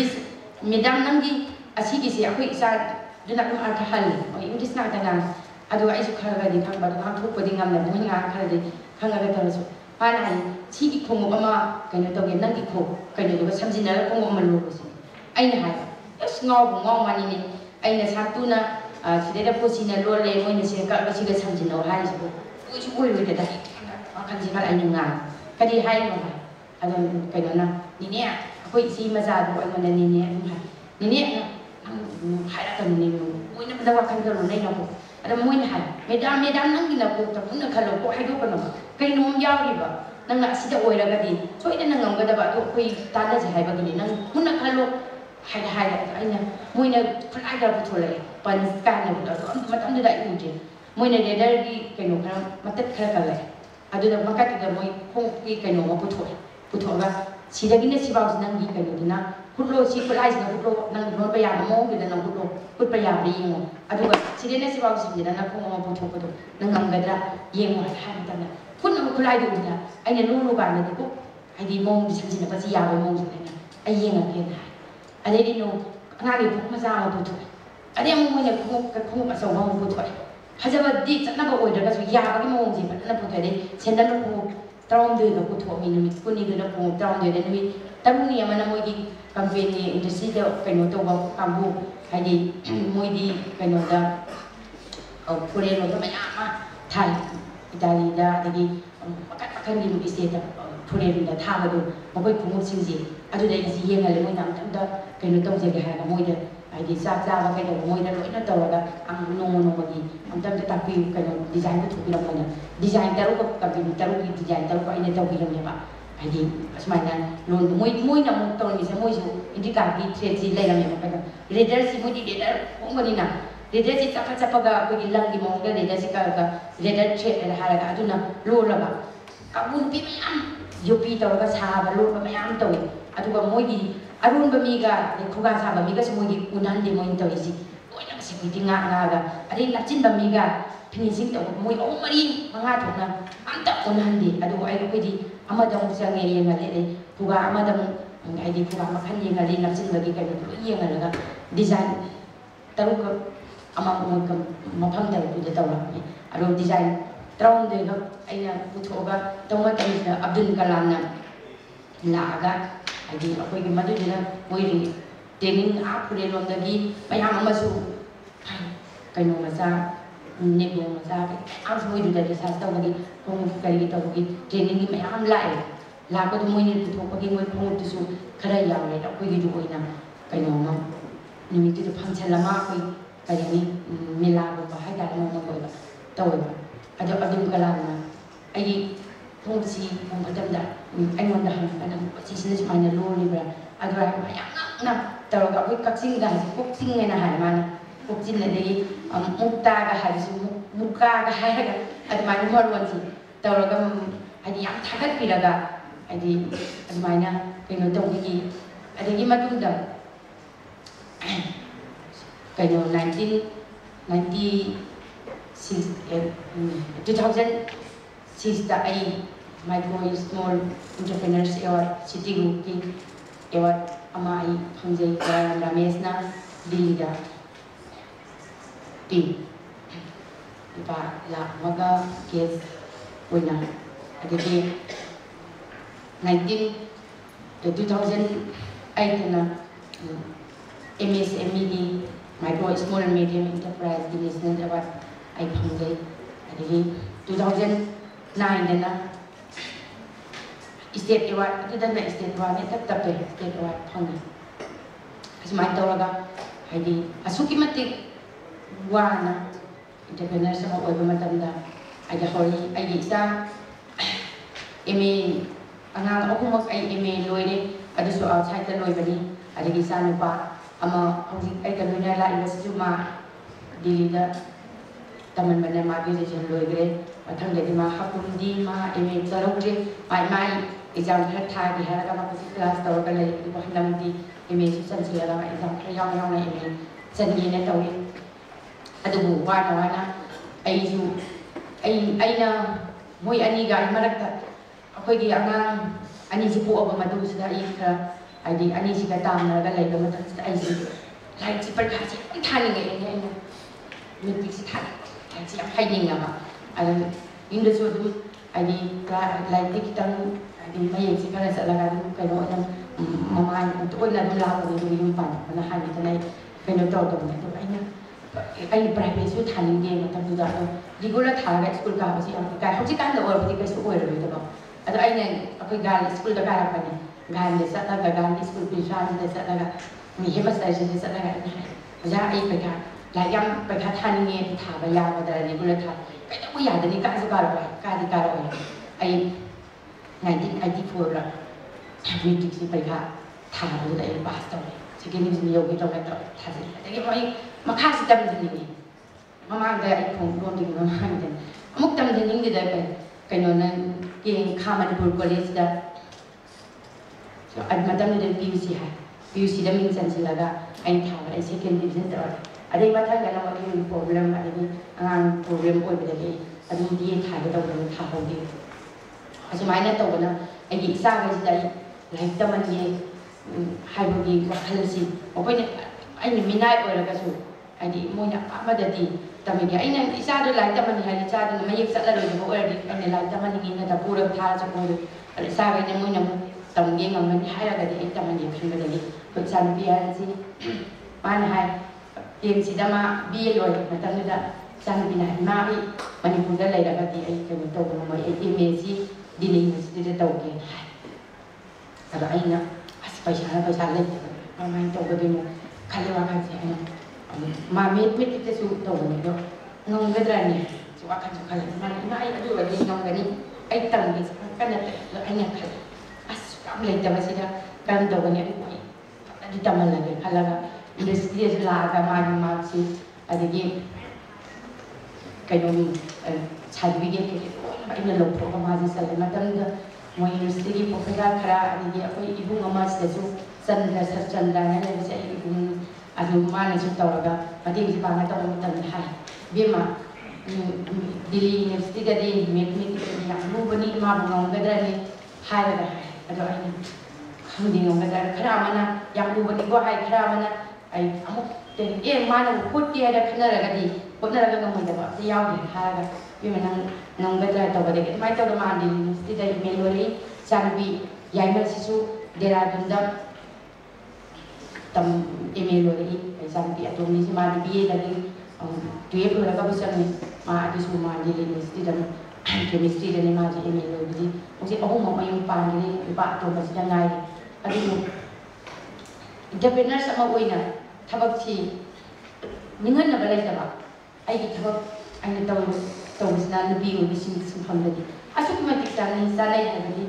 Midang nanggi asigi si aku isa duna kum artahal o English na dana ꯑꯗꯨꯒ ꯑꯩꯁꯨ ꯈꯔ ꯈꯔꯗꯤ ꯈꯪꯕ ꯑꯗꯨ ꯉꯥꯡꯊꯣꯛꯄꯗꯤ ꯉꯝꯗꯦ ꯃꯣꯏ ꯉꯥꯡ ꯈꯔꯗꯤ ꯈꯪꯉꯒ ꯇꯧꯔꯁꯨ ꯃꯥꯅ ꯍꯥꯏ ꯁꯤꯒꯤ ꯈꯣꯡꯎꯞ ꯑꯃ ꯀꯩꯅꯣ ꯇꯧꯒꯦ ꯅꯪꯒꯤ ꯀꯩꯅꯣꯗꯨꯒ ꯁꯝꯖꯤꯟꯅꯔꯒ ꯈꯣꯡꯎꯞ ꯑꯃ ꯂꯣꯜꯂꯨꯁꯤ ꯑꯩꯅ ꯍꯥꯏꯕ ꯑꯁ ꯉꯥꯎꯕ ꯉꯥꯎ ꯃꯥꯅꯤꯅꯦ ꯑꯩꯅ ꯁꯥꯇꯨꯅ ꯁꯤꯗꯩꯗ ꯄꯣꯠꯁꯤꯅ ꯂꯣꯜꯂꯦ ꯃꯣꯏꯅ ꯁꯤꯗ ꯀꯛꯑꯒ ꯁꯤꯒ ꯁꯝꯖꯤꯟꯅꯧ ꯍꯥꯏꯔꯤꯁꯤꯕꯨ ꯑꯣꯏꯁꯨ ꯑꯣꯏꯔꯣꯏꯗꯗ ꯋꯥꯈꯜꯁꯤ ꯈꯔ ꯑꯩꯅ ꯉꯥꯡ ꯀꯔꯤ ꯍꯥꯏꯅꯣ ꯍꯥꯏ ꯑꯗꯨꯝ ꯀꯩꯅꯣꯅ ꯅꯤꯅꯦ ꯑꯩꯈꯣꯏ ꯏꯆꯦ ꯃꯆꯥꯗꯣ ꯑꯩꯉꯣꯟꯗ ꯅꯤꯅꯦ ꯑꯗꯨꯝ ꯍꯥꯏ ꯅꯤꯅꯦ ꯅꯪ ꯍꯥꯏꯔꯛꯀꯅꯨꯅꯦ ꯃꯣꯏꯅꯕꯗ ꯋꯥꯈꯜ ꯈꯜꯂꯨꯅꯩꯅꯀꯣ ꯑꯗ ꯃꯣꯏꯅ ꯍꯥꯏ ꯃꯦꯗꯥꯝ ꯅꯪꯒꯤ ꯅꯀꯣꯛꯇ ꯄꯨꯟꯅ ꯈꯜꯂꯣ ꯀꯣꯛ ꯍꯥꯏꯗꯣꯛꯀꯅꯣꯕ ꯀꯩꯅꯣꯝ ꯌꯥꯎꯔꯤꯕ ꯅꯪꯅ ꯑꯁꯤꯗ ꯑꯣꯏꯔꯒꯗꯤ ꯁꯣꯏꯗꯅ ꯉꯝꯒꯗꯕ ꯑꯗꯣ ꯑꯩꯈꯣই ꯇꯥꯟꯅꯁꯦ ꯍꯥꯏꯕꯒꯤꯅꯤ ꯅꯪ ꯄꯨꯟꯅ ꯈꯜꯂꯣ ꯍꯥꯏꯔꯦ ꯑꯩꯅ ꯃꯣꯏꯅ ꯈꯨꯠꯂꯥꯏ ꯈꯔ ꯄꯨꯊꯣꯔꯛꯑꯦ ꯄꯟꯁ ꯀꯥꯏꯅꯕꯗꯣ ꯑꯗꯣ ꯃꯇꯝꯗꯨꯗ ꯑꯩ ꯎꯗ꯭ꯔꯦ ꯃꯣꯏꯅ ꯂꯦꯗꯔꯒꯤ ꯀꯩꯅꯣ ꯈꯔ ꯃꯇꯠ ꯈꯔ ꯀꯜꯂꯛꯑꯦ ꯑꯗꯨꯗ ꯃꯀꯠꯇꯨꯗ ꯃꯣꯏ ꯈꯣꯡꯎꯞꯀꯤ ꯀꯩꯅꯣꯃ ꯄꯨꯊꯣꯛꯑꯒ ꯁꯤꯗꯒꯤꯅ ꯁꯤꯐꯥꯎꯁꯤ ꯅꯪꯒꯤ ꯀꯩꯅꯣꯗꯨꯅ ꯍꯨꯠꯂꯣ ꯁꯤ ꯈꯨꯠꯂꯥꯏꯁꯤꯅ ꯍꯨꯠꯂꯣ ꯅꯪ ꯂꯣꯟꯕ ꯌꯥꯕ ꯃꯑꯣꯡꯗꯨꯗ ꯅꯪ ꯍꯨꯠꯂꯣ ꯍꯨꯠꯄ ꯌꯥꯕ꯭ꯔꯥ ꯌꯦꯡꯉꯣ ꯑꯗꯨꯒ ꯁꯤꯗꯩꯅ ꯁꯤꯐꯥꯎꯁꯤꯗ ꯅꯪ ꯈꯣꯡ ꯑꯃ ꯄꯨꯊꯣꯛꯄꯗꯣ ꯅꯪ ꯉꯝꯒꯗ꯭ꯔꯥ ꯌꯦꯡꯉꯣ ꯍꯥꯏꯕ ꯃꯇꯝꯗ ꯍꯨꯠꯅꯕ ꯈꯨꯠꯂꯥꯏꯗꯨ ꯎꯕꯗ ꯑꯩꯅ ꯂꯣꯜꯂꯨ ꯀꯥꯟꯗꯗꯤ ꯀꯣ ꯍꯥꯏꯗꯤ ꯃꯑꯣꯡꯗꯤ ꯁꯝꯖꯤꯟꯅꯕꯁꯤ ꯌꯥꯕꯒꯤ ꯃꯑꯣꯡꯁꯤꯗ ꯑꯩ ꯌꯦꯡꯉꯒꯦꯅ ꯍꯥꯏ ꯑꯗꯩꯗꯤ ꯑꯉꯥꯡꯒꯤ ꯈꯣꯡꯎꯞ ꯃꯆꯥ ꯑꯃ ꯄꯨꯊꯣꯛꯑꯦ ꯑꯗꯩ ꯑꯃꯨꯛ ꯃꯣꯏꯅ ꯈꯣꯡꯎꯞ ꯑꯆꯧꯕ ꯑꯃ ꯄꯨꯊꯣꯛꯑꯦ ꯐꯖꯕꯗꯤ ꯆꯠꯅꯕ ꯑꯣꯏꯗ꯭ꯔꯒꯁꯨ ꯌꯥꯕꯒꯤ ꯃꯑꯣꯡꯁꯦ ꯐꯖꯅ ꯄꯨꯊꯣꯛꯑꯦ ꯑꯗꯩ ꯁꯦꯟꯗꯜ ꯈꯣꯡꯎꯞ 12ꯗ ꯄꯨꯊꯣꯛꯑꯃꯤ ꯅꯨꯃꯤꯠ 12ꯗ ꯈꯣꯡꯎꯞ 12ꯗ ꯅꯨꯃꯤꯠ 3ꯅꯤ ꯑꯃꯅ ꯃꯣꯏꯒꯤ ꯀꯝꯄꯦꯅꯤ ꯏꯟꯗꯁꯇ꯭ꯔꯤꯗ ꯀꯩꯅꯣ ꯇꯧꯕ ꯀꯥꯡꯕꯨ ꯍꯥꯏꯗꯤ ꯃꯣꯏꯗꯤ ꯀꯩꯅꯣꯗ ꯐꯣꯔꯦꯟꯂꯣꯝꯗ ꯃꯌꯥꯝ ꯑꯃ ꯊꯥꯏ ꯏꯇꯥꯂꯤꯗ ꯑꯗꯒꯤ ꯃꯈꯜ ꯃꯈꯜꯒꯤ ꯏꯁꯇꯦꯠꯇ ꯐꯣꯔꯦꯟꯗ ꯊꯥꯕꯗꯣ ꯃꯈꯣꯏ ꯈꯣꯡꯎꯞꯁꯤꯡꯁꯦ ꯑꯗꯨꯗ ꯑꯩꯁꯤ ꯌꯦꯡꯍꯜꯂꯦ ꯃꯣꯏꯅ ꯑꯝꯇꯪꯗ ꯀꯩꯅꯣ ꯇꯧꯖꯒꯦ ꯍꯥꯏꯔꯒ ꯃꯣꯏꯗ ꯍꯥꯏꯗꯤ ꯆꯥꯛ ꯆꯥꯕ ꯀꯩꯗꯧꯕ ꯃꯣꯏꯗ ꯂꯣꯏꯅ ꯇꯧꯔꯒ ꯅꯣꯡꯃꯒꯤ ꯑꯝꯇꯪꯗ ꯇꯥꯛꯄꯤꯌꯨ ꯀꯩꯅꯣ ꯗꯤꯖꯥꯏꯟ ꯄꯨꯊꯣꯛꯄꯤꯔꯝꯃꯣꯏꯅ ꯗꯤꯖꯥꯏꯟ 3 ꯀꯝꯄꯦꯅꯤ 3ꯒꯤ ꯗꯤꯖꯥꯏꯟ 3 ꯑꯩꯅ ꯇꯧꯕꯤꯔꯝꯃꯦꯕ ꯍꯥꯏꯗꯤ ꯑꯁꯨꯃꯥꯏꯅ ꯂꯣꯟꯗꯣ ꯃꯣꯏꯅ ꯑꯃꯨꯛ ꯇꯧꯔꯝꯃꯤꯁꯦ ꯃꯣꯏꯁꯨ ꯏꯟꯗꯤꯀꯥꯒꯤ ꯊ꯭ꯔꯦꯠꯁꯤ ꯂꯩꯔꯝꯃꯦꯕ ꯀꯩꯅꯣ ꯂꯦꯗꯔꯁꯤ ꯃꯣꯏꯗꯤ ꯂꯦꯗꯔ ꯍꯣꯡꯕꯅꯤꯅ ꯂꯦꯗꯔꯁꯤ ꯆꯞꯄꯒ ꯑꯩꯈꯣꯏꯒꯤ ꯂꯪꯒꯤ ꯃꯑꯣꯡꯗ ꯂꯦꯗꯔꯁꯤ ꯀꯛꯑꯒ ꯂꯦꯗꯔ ꯊ꯭ꯔꯦꯠ ꯍꯥꯏꯅ ꯍꯥꯏꯔꯒ ꯑꯗꯨꯅ ꯂꯣꯜꯂꯒ ꯀꯥꯡꯕꯨ ꯅꯨꯄꯤ ꯃꯌꯥꯝ ꯌꯣꯄꯤ ꯇꯧꯔꯒ ꯁꯥꯕ ꯂꯣꯟꯕ ꯃꯌꯥꯝ ꯇꯧꯋꯤ ꯑꯗꯨꯒ ꯃꯣꯏꯒꯤ ꯑꯔꯣꯟꯕ ꯃꯤꯒ ꯑꯗꯩ ꯈꯨꯒꯥ ꯁꯥꯕ ꯃꯤꯒꯁꯨ ꯃꯣꯏꯒꯤ ꯎꯅꯍꯟꯗꯦ ꯃꯣꯏꯅ ꯇꯧꯔꯤꯁꯤ ꯂꯣꯏꯅ ꯁꯦꯀ꯭ꯌꯨꯔꯤꯇꯤ ꯉꯥꯛꯑꯒ ꯑꯗꯩ ꯅꯞꯆꯤꯟꯕ ꯃꯤꯒ ꯐꯤꯅꯤꯁꯤꯡ ꯇꯧꯕ ꯃꯣꯏ 3, 4, 5 ꯊꯣꯛꯅ ꯑꯝꯇ ꯎꯅꯍꯟꯗꯦ ꯑꯗꯨꯒ ꯑꯩꯈꯣꯏꯗꯤ ꯑꯃꯗ ꯑꯃꯨꯛ ꯆꯪꯉꯦ ꯌꯦꯡꯍꯜꯂꯦ ꯑꯗꯩ ꯈꯨꯒꯥ ꯑꯃꯗ ꯑꯃꯨꯛ ꯍꯥꯏꯗꯤ ꯈꯨꯒꯥ ꯃꯈꯜ ꯌꯦꯡꯍꯜꯂꯤ ꯅꯞꯆꯤꯟꯕꯒꯤ ꯀꯩꯅꯣꯗꯣ ꯂꯣꯏ ꯌꯦꯡꯍꯜꯂꯒ ꯗꯤꯖꯥꯏꯟ 3 ꯑꯃꯃꯨꯛ ꯃꯐꯝ 3ꯗ ꯇꯧꯔꯛꯑꯦ ꯑꯗꯣ ꯗꯤꯖꯥꯏन 13ꯈꯛ ꯑꯩꯅ ꯄꯨꯊꯣꯛꯑꯒ ꯇꯧ ꯃꯇꯝꯁꯤꯗ ꯑꯕꯗꯨꯜ ꯀꯂꯥꯝꯅ ꯂꯥꯛꯑꯒ ꯍꯥꯏꯗꯤ ꯑꯩꯈꯣꯏꯒꯤ ꯃꯗꯨꯗꯨꯅ ꯃꯣꯏꯒꯤ ꯇ꯭ꯔꯦꯅꯤꯡ ꯐꯣꯔꯦꯟꯂꯣꯝꯗꯒꯤ ꯃꯌꯥꯝ ꯑꯃꯁꯨ ꯀꯩꯅꯣ ꯃꯆꯥ ꯅꯦꯛꯅꯣ ꯃꯆꯥ ꯃꯌꯥꯝꯁꯨ ꯃꯣꯏꯗꯨꯗ ꯔꯤꯁꯥꯔꯁ ꯇꯧꯕꯒꯤ ꯈꯣꯡꯎꯞ ꯀꯔꯤ ꯇꯧꯕꯒꯤ ꯇ꯭ꯔꯦꯅꯤꯡꯒꯤ ꯃꯌꯥꯝ ꯂꯥꯛꯑꯦ ꯂꯥꯛꯄꯗꯣ ꯃꯣꯏꯅ ꯄꯨꯊꯣꯛꯄꯒꯤ ꯃꯣꯏ ꯈꯣꯡꯎꯞꯇꯨꯁꯨ ꯈꯔ ꯌꯥꯎꯔꯦ ꯑꯩꯈꯣꯏꯒꯤꯗꯨ ꯑꯣꯏꯅ ꯀꯩꯅꯣꯝꯃ ꯅꯨꯃꯤꯠꯇꯨꯗ ꯐꯪꯁꯟ ꯑꯃ ꯑꯩꯈꯣꯏ ꯀꯔꯤ ꯍꯥꯏꯅꯤ ꯃꯦꯂꯥꯒꯨꯝꯕ ꯍꯥꯏꯇꯥꯔꯦ ꯃꯑꯣꯡ ꯑꯣꯏꯕ ꯇꯧꯋꯦꯕ ꯑꯗꯣ ꯑꯕꯗꯨꯜ ꯀꯂꯥꯝꯅ ꯑꯩꯒꯤ ꯈꯣꯡꯎꯞꯁꯤ ꯎꯕ ꯃꯇꯝꯗ ꯑꯩꯉꯣꯟꯗ ꯍꯪꯉꯛꯀꯥꯟꯗ ꯁꯤꯁꯤꯅ ꯁꯨꯃꯥꯏꯅ ꯂꯣꯜꯂꯤꯕ꯭ꯔꯥ ꯑꯗꯨꯒ ꯌꯥꯝ ꯉꯛꯅ ꯇꯧꯔꯒ ꯑꯩꯈꯣꯏ ꯀꯛꯆꯤꯡꯗ ꯍꯥꯏꯁꯦ ꯀꯣꯛꯆꯤꯡ ꯍꯥꯏꯅ ꯍꯥꯏ ꯃꯥꯅ ꯀꯣꯛꯆꯤꯡ ꯑꯗꯒꯤ ꯃꯨꯛꯇꯥꯒ ꯍꯥꯏꯕꯁꯨ ꯃꯨꯛꯀꯥꯒ ꯍꯥꯏꯔꯒ ꯑꯗꯨꯃꯥꯏꯅ ꯃꯔꯣꯟꯁꯤ ꯇꯧꯔꯒ ꯍꯥꯏꯗꯤ ꯌꯥꯝ ꯊꯥꯒꯠꯄꯤꯔꯒ ꯍꯥꯏꯗꯤ ꯑꯗꯨꯃꯥꯏꯅ ꯀꯩꯅꯣ ꯇꯧꯕꯤꯈꯤ ꯑꯗꯒꯤ ꯃꯇꯨꯡꯗ ꯀꯩꯅꯣ 2006ꯗ ꯑꯩ ꯃꯥꯏꯀ꯭ꯔꯣ ꯁ꯭ꯃꯣꯜ ꯏꯟꯇꯔꯄ꯭ꯔꯦꯅꯔꯁ ꯑꯦꯋꯥꯔꯗ ꯁꯤꯇꯤ ꯒ꯭ꯔꯨꯞꯀꯤ ꯑꯦꯋꯥꯔꯗ ꯑꯃ ꯑꯩ ꯐꯪꯖꯩ ꯔꯥꯃꯦꯁꯅ ꯗꯤꯜꯂꯤꯗ ꯄꯤ ꯂꯨꯄꯥ ꯂꯥꯛ 1ꯒ ꯀꯦꯁ ꯑꯣꯏꯅ ꯑꯗꯒꯤ 2008ꯗꯅ MSMEꯒꯤ ꯃꯥꯏꯀ꯭ꯔꯣ ꯁ꯭ꯃꯣꯜ ꯑꯦꯟ ꯃꯤꯗꯤꯌꯝ ꯏꯟꯇꯔꯄ꯭ꯔꯥꯏꯁꯀꯤ ꯅꯦꯁꯅꯦꯜ ꯑꯦꯋꯥꯔꯗ ꯑꯩ ꯐꯪꯖꯩ ꯑꯗꯒꯤ 2009ꯗꯅ ꯏꯁꯇꯦꯠ ꯑꯦꯋꯥꯔꯗ ꯑꯗꯨꯗꯅ ꯏꯁꯇꯦꯠ ꯑꯦꯋꯥꯔꯗ ꯍꯦꯛꯇ ꯇꯞꯄꯦ ꯏꯁꯇꯦꯠ ꯑꯦꯋꯥꯔꯗ ꯐꯪꯉꯤ ꯑꯁꯨꯃꯥꯏꯅ ꯇꯧꯔꯒ ꯍꯥꯏꯗꯤ ꯑꯁꯨꯛꯀꯤ ꯃꯇꯤꯛ ꯋꯥꯅ ꯏꯟꯇꯔꯄ꯭ꯔꯦꯅꯔꯁ ꯑꯃ ꯑꯣꯏꯕ ꯃꯇꯝꯗ ꯑꯩꯒꯤ ꯍꯧꯔꯤ ꯑꯩꯒꯤ ꯏꯆꯥ MA ꯑꯉꯥꯡ 3ꯃꯛ ꯑꯩ MA ꯂꯣꯏꯔꯦ ꯑꯗꯨꯁꯨ ꯑꯥꯎꯠꯁꯥꯏꯗꯇ ꯂꯣꯏꯕꯅꯤ ꯑꯗꯒꯤ ꯏꯆꯥ ꯅꯨꯄꯥ ꯑꯃ ꯍꯧꯖꯤꯛ ꯑꯩꯒ ꯂꯣꯏꯅ ꯂꯥꯛꯏꯕꯁꯤꯁꯨ ꯃꯥ ꯗꯤꯜꯂꯤꯗ ꯇꯝꯍꯟꯕꯅ ꯃꯥ ꯒ꯭ꯔꯦꯖꯨꯑꯦꯁꯟ ꯂꯣꯏꯈ꯭ꯔꯦ ꯃꯊꯪꯗꯗꯤ ꯃꯥ ꯍꯥꯀꯨꯝꯗꯤ ꯃꯥ MA ꯆꯠꯍꯧꯗ꯭ꯔꯦ ꯃꯥꯏ ꯑꯦꯛꯖꯥꯝ ꯈꯔ ꯊꯥꯒꯦ ꯍꯥꯏꯔꯒ ꯃꯥ ꯍꯧꯖꯤꯛ ꯀ꯭ꯂꯥꯁ ꯇꯧꯔꯒ ꯂꯩ ꯑꯗꯨꯕꯨ ꯍꯟꯗꯛꯇꯤ MAꯁꯨ ꯆꯟꯁꯤꯜꯂꯒ ꯑꯦꯛꯖꯥꯝ ꯈꯔ ꯌꯥꯎꯅ MA ꯆꯟꯒꯦꯅ ꯇꯧꯏ ꯑꯗꯨꯕꯨ ꯋꯥꯅ ꯑꯩꯁꯨ ꯑꯩꯅ ꯃꯣꯏ ꯑꯅꯤꯒ ꯑꯩ ꯃꯔꯛꯇ ꯑꯩꯈꯣꯏꯒꯤ ꯑꯉꯥꯡ ꯑꯅꯤꯁꯤ ꯄꯣꯛꯑꯕ ꯃꯇꯨꯡꯁꯤꯗ ꯑꯩ ꯈꯔ ꯍꯥꯏꯗꯤ ꯑꯅꯤꯁꯤꯒ ꯇꯥꯝꯅꯔꯒ ꯂꯩꯕ ꯃꯇꯝꯁꯤꯗ ꯑꯩꯁꯤ ꯂꯥꯏꯔꯤꯛꯁꯤ ꯄꯔꯤꯈꯥꯁꯤ ꯌꯥꯝ ꯊꯥꯅꯤꯡꯉꯛꯑꯦꯅꯦ ꯑꯩꯅ ꯃꯦꯇ꯭ꯔꯤꯛꯁꯤ ꯊꯥꯅꯤꯡꯉꯦ ꯂꯥꯏꯔꯤꯛꯁꯤ ꯌꯥꯝ ꯍꯩꯅꯤꯡꯉꯕ ꯑꯗꯨ ꯌꯨꯝꯗꯁꯨ ꯑꯗꯨꯝ ꯍꯥꯏꯗꯤ ꯂꯥꯏꯔꯤꯛꯇꯤ ꯈꯤꯇꯪ ꯍꯥꯏꯗꯤ ꯃꯌꯦꯛꯁꯤ ꯈꯔ ꯆꯠꯂꯒ ꯑꯗꯨꯝ ꯀꯩꯅꯣ ꯑꯣꯏꯅ ꯃꯃꯥ ꯑꯣꯏꯅ ꯑꯗꯨꯝ ꯂꯥꯛꯄꯅꯤ ꯑꯗꯨꯒ ꯌꯨꯝ ꯄꯥꯟꯕꯅ ꯍꯥꯏꯕꯗꯅ ꯑꯩ ꯀꯩꯅꯣ ꯇꯧꯗꯕꯅꯦ ꯑꯗꯨꯒ ꯑꯩ ꯄ꯭ꯔꯥꯏꯚꯦꯠꯁꯨ ꯊꯥꯅꯤꯡꯗꯦ ꯃꯇꯝꯗꯨꯗ ꯑꯗꯣ ꯔꯤꯒꯨꯂꯔ ꯊꯥꯔꯒ ꯁ꯭ꯀꯨꯜ ꯀꯥꯕꯁꯤ ꯌꯥꯝ ꯏꯀꯥꯏ ꯍꯧꯖꯤꯛꯀꯥꯟꯗ ꯑꯣꯏꯔꯕꯗꯤ ꯀꯩꯁꯨ ꯑꯣꯏꯔꯔꯣꯏꯗꯕ ꯑꯗꯣ ꯑꯩꯅ ꯑꯩꯈꯣꯏ ꯒꯥꯟ ꯁ꯭ꯀꯨꯜꯗ ꯀꯥꯔꯛꯄꯅꯦ ꯒꯥꯟꯗ ꯆꯠꯂꯒ ꯒꯥꯟꯒꯤ ꯁ꯭ꯀꯨꯜ ꯄ꯭ꯔꯤꯟꯁꯤꯄꯥꯜꯁꯤꯗ ꯆꯠꯂꯒ ꯍꯦꯃꯁꯇꯔꯁꯤꯗ ꯆꯠꯂꯒ ꯑꯩꯅ ꯍꯥꯏ ꯑꯣꯖꯥ ꯑꯩ ꯄꯩꯈꯥ ꯂꯥꯏꯔꯤꯛ ꯌꯥꯝ ꯄꯩꯈꯥ ꯊꯥꯅꯤꯡꯉꯦ ꯑꯗꯨ ꯊꯥꯕ ꯌꯥꯒꯗ꯭ꯔꯥ ꯔꯤꯒꯨꯂꯔ ꯊꯥ ꯀꯩꯗꯧꯕ ꯌꯥꯗꯅꯤ ꯀꯥꯁꯨ ꯀꯥꯔꯛꯑꯣꯏ ꯀꯥꯗꯤ ꯀꯥꯔꯛꯑꯣꯏ ꯑꯩ 1984ꯗ ꯃꯦꯇ꯭ꯔꯤꯛꯁꯤ ꯄꯩꯈꯥ ꯊꯥꯕꯗꯨꯗ ꯑꯩ ꯄꯥꯁ ꯇꯧꯔꯦ ꯁꯦꯀꯦꯟ ꯗꯤꯕꯤꯖꯟ ꯌꯧꯒꯦ ꯇꯧꯔꯦ ꯊꯥꯖꯤꯜꯂꯦ ꯑꯗꯒꯤ ꯑꯩ ꯃꯈꯥꯁꯤ ꯇꯝꯖꯅꯤꯡꯉꯤ ꯃꯃꯥꯡꯗ ꯑꯩ ꯈꯣꯡ ꯂꯣꯟꯗ꯭ꯔꯤꯉꯩ ꯃꯃꯥꯡꯗ ꯑꯃꯨꯛ ꯇꯝꯖꯅꯤꯡꯗꯦꯗ ꯀꯩꯅꯣꯅ ꯈꯥ ꯃꯅꯤꯄꯨꯔ ꯀꯣꯂꯦꯖꯇ ꯃꯇꯝꯗꯨꯗ PUC ꯍꯥꯏ PUCꯗ ꯃꯤꯡ ꯆꯟꯁꯤꯜꯂꯒ ꯑꯩꯅ ꯊꯥꯕ ꯑꯩ ꯁꯦꯀꯦꯟ ꯗꯤꯕꯤꯖꯟ ꯇꯧꯔꯦ ꯑꯗꯩ ꯃꯊꯪꯗꯅ ꯑꯩꯒꯤ ꯄ꯭ꯔꯣꯕ꯭ꯂꯦꯝ ꯑꯗꯒꯤ ꯑꯉꯥꯡ ꯄ꯭ꯔꯣꯕ꯭ꯂꯦꯝ ꯑꯣꯏꯕꯗꯒꯤ ꯑꯗꯨꯝ DA ꯊꯥꯒꯦ ꯇꯧꯕꯗ ꯊꯥꯍꯧꯗꯦ ꯑꯁꯨꯃꯥꯏꯅ ꯇꯧꯕꯅ ꯑꯩꯒꯤ ꯏꯆꯥꯈꯩꯁꯤꯗ ꯑꯩ ꯂꯥꯏꯔꯤꯛ ꯇꯝꯍꯟꯒꯦ ꯍꯥꯏꯕꯒꯤ ꯋꯥꯈꯜꯁꯤ ꯃꯈꯣꯏꯅ ꯑꯩꯅ ꯃꯤꯅꯥꯏ ꯑꯣꯏꯔꯒꯁꯨ ꯍꯥꯏꯗꯤ ꯃꯣꯏꯅ ꯑꯃꯗꯗꯤ ꯇꯝꯃꯤꯒꯦ ꯑꯩꯅ ꯏꯆꯥꯗꯣ ꯂꯥꯏꯔꯤꯛ ꯇꯝꯍꯟꯅꯤ ꯍꯥꯏꯗꯤ ꯏꯆꯥꯗꯨꯅ ꯃꯌꯦꯛ ꯆꯠꯂꯔꯣꯏꯗꯕ ꯑꯣꯏꯔꯗꯤ ꯑꯩꯅ ꯂꯥꯏꯔꯤꯛ ꯇꯝꯍꯟꯅꯤꯡꯉꯤ ꯅꯠꯇ꯭ꯔ ꯄꯨꯔꯒ ꯊꯥꯔꯁꯨ ꯃꯣꯏꯗꯣ ꯑꯗꯣ ꯏꯆꯥꯈꯩꯅ ꯃꯣꯏꯅ ꯑꯃꯨꯛ ꯇꯝꯒꯦ ꯉꯝꯒꯅꯤ ꯍꯥꯏꯔꯒꯗꯤ ꯑꯩ ꯇꯝꯍꯟꯒꯦ ꯈꯟꯕꯗꯒꯤ ꯑꯩꯈꯣꯏ ꯏꯆꯥꯅꯨꯄꯤ ꯍꯥꯏꯔꯤꯁꯤ ꯃꯥꯅ ꯍꯥꯏ ꯇꯦꯟꯁꯤꯗ ꯃꯥ BA ꯂꯣꯏꯕ ꯃꯇꯝꯗꯨꯗ ꯏꯆꯥꯅꯨꯄꯤꯅ ꯍꯥꯏ ꯃꯥ ꯑꯩ ꯃꯅꯤꯄꯨꯔꯗ ꯂꯩꯔꯒꯗꯤ ꯑꯩ ꯀꯩꯅꯣ ꯇꯧꯕ ꯉꯝꯃꯣꯏ ꯑꯩ MAꯁꯤ ꯗꯤꯜꯂꯤ ꯌꯨꯅꯤꯚꯔꯁꯤꯇꯤꯗ ꯇꯧꯒꯦꯅ ꯍꯥꯏ ꯑꯗꯣ ꯑꯩꯅ ꯑꯁ ꯄꯩꯁꯥ ꯂꯩꯇꯕ ꯀꯃꯥꯏꯅ ꯇꯧꯒꯗꯣꯏꯅꯣ ꯈꯜꯂꯦ ꯋꯥꯈꯜꯁꯦ ꯑꯩꯅ ꯃꯥ ꯃꯦꯠꯃꯦꯇꯤꯛꯇꯁꯨ ꯇꯧꯕꯅꯦ ꯑꯗꯣ ꯉꯝꯒꯗ꯭ꯔꯅꯦ ꯋꯥꯈꯜꯁꯨ ꯈꯜꯂꯦ ꯃꯥꯅ ꯏꯃꯥ ꯑꯩ ꯑꯗꯨ ꯑꯣꯏꯔꯗꯤ ꯉꯝꯒꯅꯤ ꯑꯩ ꯇꯝꯒꯦ ꯀꯟꯅ ꯑꯗꯣ ꯑꯩꯅ ꯈꯜꯂꯦ ꯑꯁ ꯌꯥꯝ ꯂꯩꯇꯕꯁꯤꯗ ꯀꯔꯝ ꯇꯧꯒꯅꯤ ꯑꯗꯨꯕꯨ ꯑꯩ ꯐꯖꯅꯗꯤ ꯇꯝꯍꯜꯂꯒꯦ ꯈꯜꯂꯒ ꯌꯨꯅꯤꯚꯔꯁꯤꯇꯤꯗꯁꯨ ꯂꯥꯛꯑꯒ ꯃꯥꯒꯤ ꯃꯥꯔꯛꯁꯤ ꯑꯗꯒꯤ ꯀꯩꯅꯣ ꯁꯥꯔꯇꯤꯐꯤꯀꯦꯠ ꯀꯩꯀꯩ ꯂꯣꯏꯅꯃꯛ ꯑꯩꯅ ꯂꯧꯊꯣꯛꯑꯒ ꯃꯥꯁꯤ ꯆꯠꯂꯦ ꯃꯇꯝꯗꯨꯗ ꯃꯣꯏ ꯌꯨꯅꯤꯚꯔꯁꯤꯇꯤꯒꯤ ꯄ꯭ꯔꯣꯐꯦꯁꯔ ꯈꯔ ꯑꯗꯒꯤ ꯑꯩꯈꯣꯏ ꯏꯕꯨꯡ ꯑꯃꯁꯤꯗꯁꯨ ꯁꯠꯆꯟꯗ꯭ꯔꯅ ꯂꯩꯕꯁꯦ ꯑꯩ ꯏꯕꯨꯡ ꯑꯗꯨ ꯃꯥꯅꯁꯨ ꯇꯧꯔꯒ ꯃꯇꯦꯡꯁꯤ ꯄꯥꯡꯉ ꯇꯧꯕ ꯃꯇꯝꯗ ꯍꯥꯏ ꯏꯕꯦꯝꯃ ꯗꯤꯜꯂꯤ ꯌꯨꯅꯤꯚꯔꯁꯤꯇꯤꯗꯗꯤ ꯃꯦꯠꯃꯦꯇꯤꯛꯁꯇꯗꯤ ꯌꯥꯝ ꯂꯨꯕꯅꯤ ꯃꯥꯕꯨ ꯉꯝꯒꯗ꯭ꯔꯅꯤ ꯍꯥꯏꯔꯒ ꯍꯥꯏ ꯑꯗꯣ ꯑꯩꯅ ꯈꯪꯗꯦ ꯉꯝꯒꯗ꯭ꯔꯥ ꯈꯔ ꯑꯃꯅ ꯌꯥꯝ ꯂꯨꯕꯅꯤꯀꯣ ꯍꯥꯏ ꯈꯔ ꯑꯃꯅ ꯑꯩ ꯑꯃꯨꯛ ꯃꯥꯅꯕꯨ ꯍꯣꯠꯀꯦ ꯍꯥꯏꯅ ꯈꯟꯅꯔꯒꯗꯤ ꯍꯣꯠꯅꯔꯒ ꯉꯝꯃꯣꯏꯗꯕ ꯑꯝꯇ ꯌꯥꯎꯗꯦ ꯍꯥꯏꯔꯒ ꯏꯕꯦꯝꯃ ꯅꯪ ꯉꯝꯒꯗ꯭ꯔꯥ ꯇꯧꯕꯗꯒꯤ ꯑꯗꯨꯃꯥꯏꯅ ꯇꯧꯗꯅ ꯃꯥ ꯗꯤꯜꯂꯤ ꯌꯨꯅꯤꯚꯔꯁꯤꯇꯤꯗ MA ꯂꯣꯏꯔꯛꯏ ꯏꯆꯥꯅꯨꯄꯤ ꯌꯥꯏꯃꯁꯤꯁꯨ ꯗꯦꯔꯥꯗꯨꯟꯗ MA ꯂꯣꯏꯔꯛꯏ ꯏꯆꯥꯅꯨꯄꯤ ꯑꯇꯣꯝꯕꯤꯁꯤ ꯃꯥꯗꯤ BAꯗꯒꯤ 12 ꯂꯣꯏꯔꯒꯕꯨ ꯆꯪꯉꯤ ꯃꯥ ꯑꯗꯨꯁꯨ ꯃꯥ ꯗꯤꯜꯂꯤ ꯌꯨꯅꯤꯚꯔꯁꯤꯇꯤꯗ ꯀꯦꯃꯤꯁꯇ꯭ꯔꯤꯗꯅꯤ ꯃꯥꯁꯤ MA ꯂꯣꯏꯕꯗꯤ ꯍꯧꯖꯤꯛ ꯑꯍꯨꯝꯃꯛ ꯃꯌꯨꯝ ꯄꯥꯟꯈꯤꯅꯤ ꯅꯨꯄꯥ ꯑꯇꯣꯝꯕꯁꯤꯗ ꯉꯥꯏꯔꯤ ꯑꯗꯨꯕꯨ ꯏꯟꯇꯔꯄ꯭ꯔꯦꯅꯔꯁ ꯑꯃ ꯑꯣꯏꯅ ꯊꯕꯛꯁꯤ ꯅꯤꯡꯍꯟꯅꯕ ꯂꯩꯇꯕ ꯑꯩꯒꯤ ꯊꯕꯛ ꯑꯩꯅ ꯇꯧꯕꯁꯤꯅ ꯅꯨꯄꯤ ꯑꯣꯏꯕꯤꯁꯤꯡ ꯁꯤꯟꯐꯝꯗꯗꯤ ꯑꯁꯨꯛꯀꯤ ꯃꯇꯤꯛ ꯆꯥꯅꯩ ꯍꯥꯏꯕꯗꯤ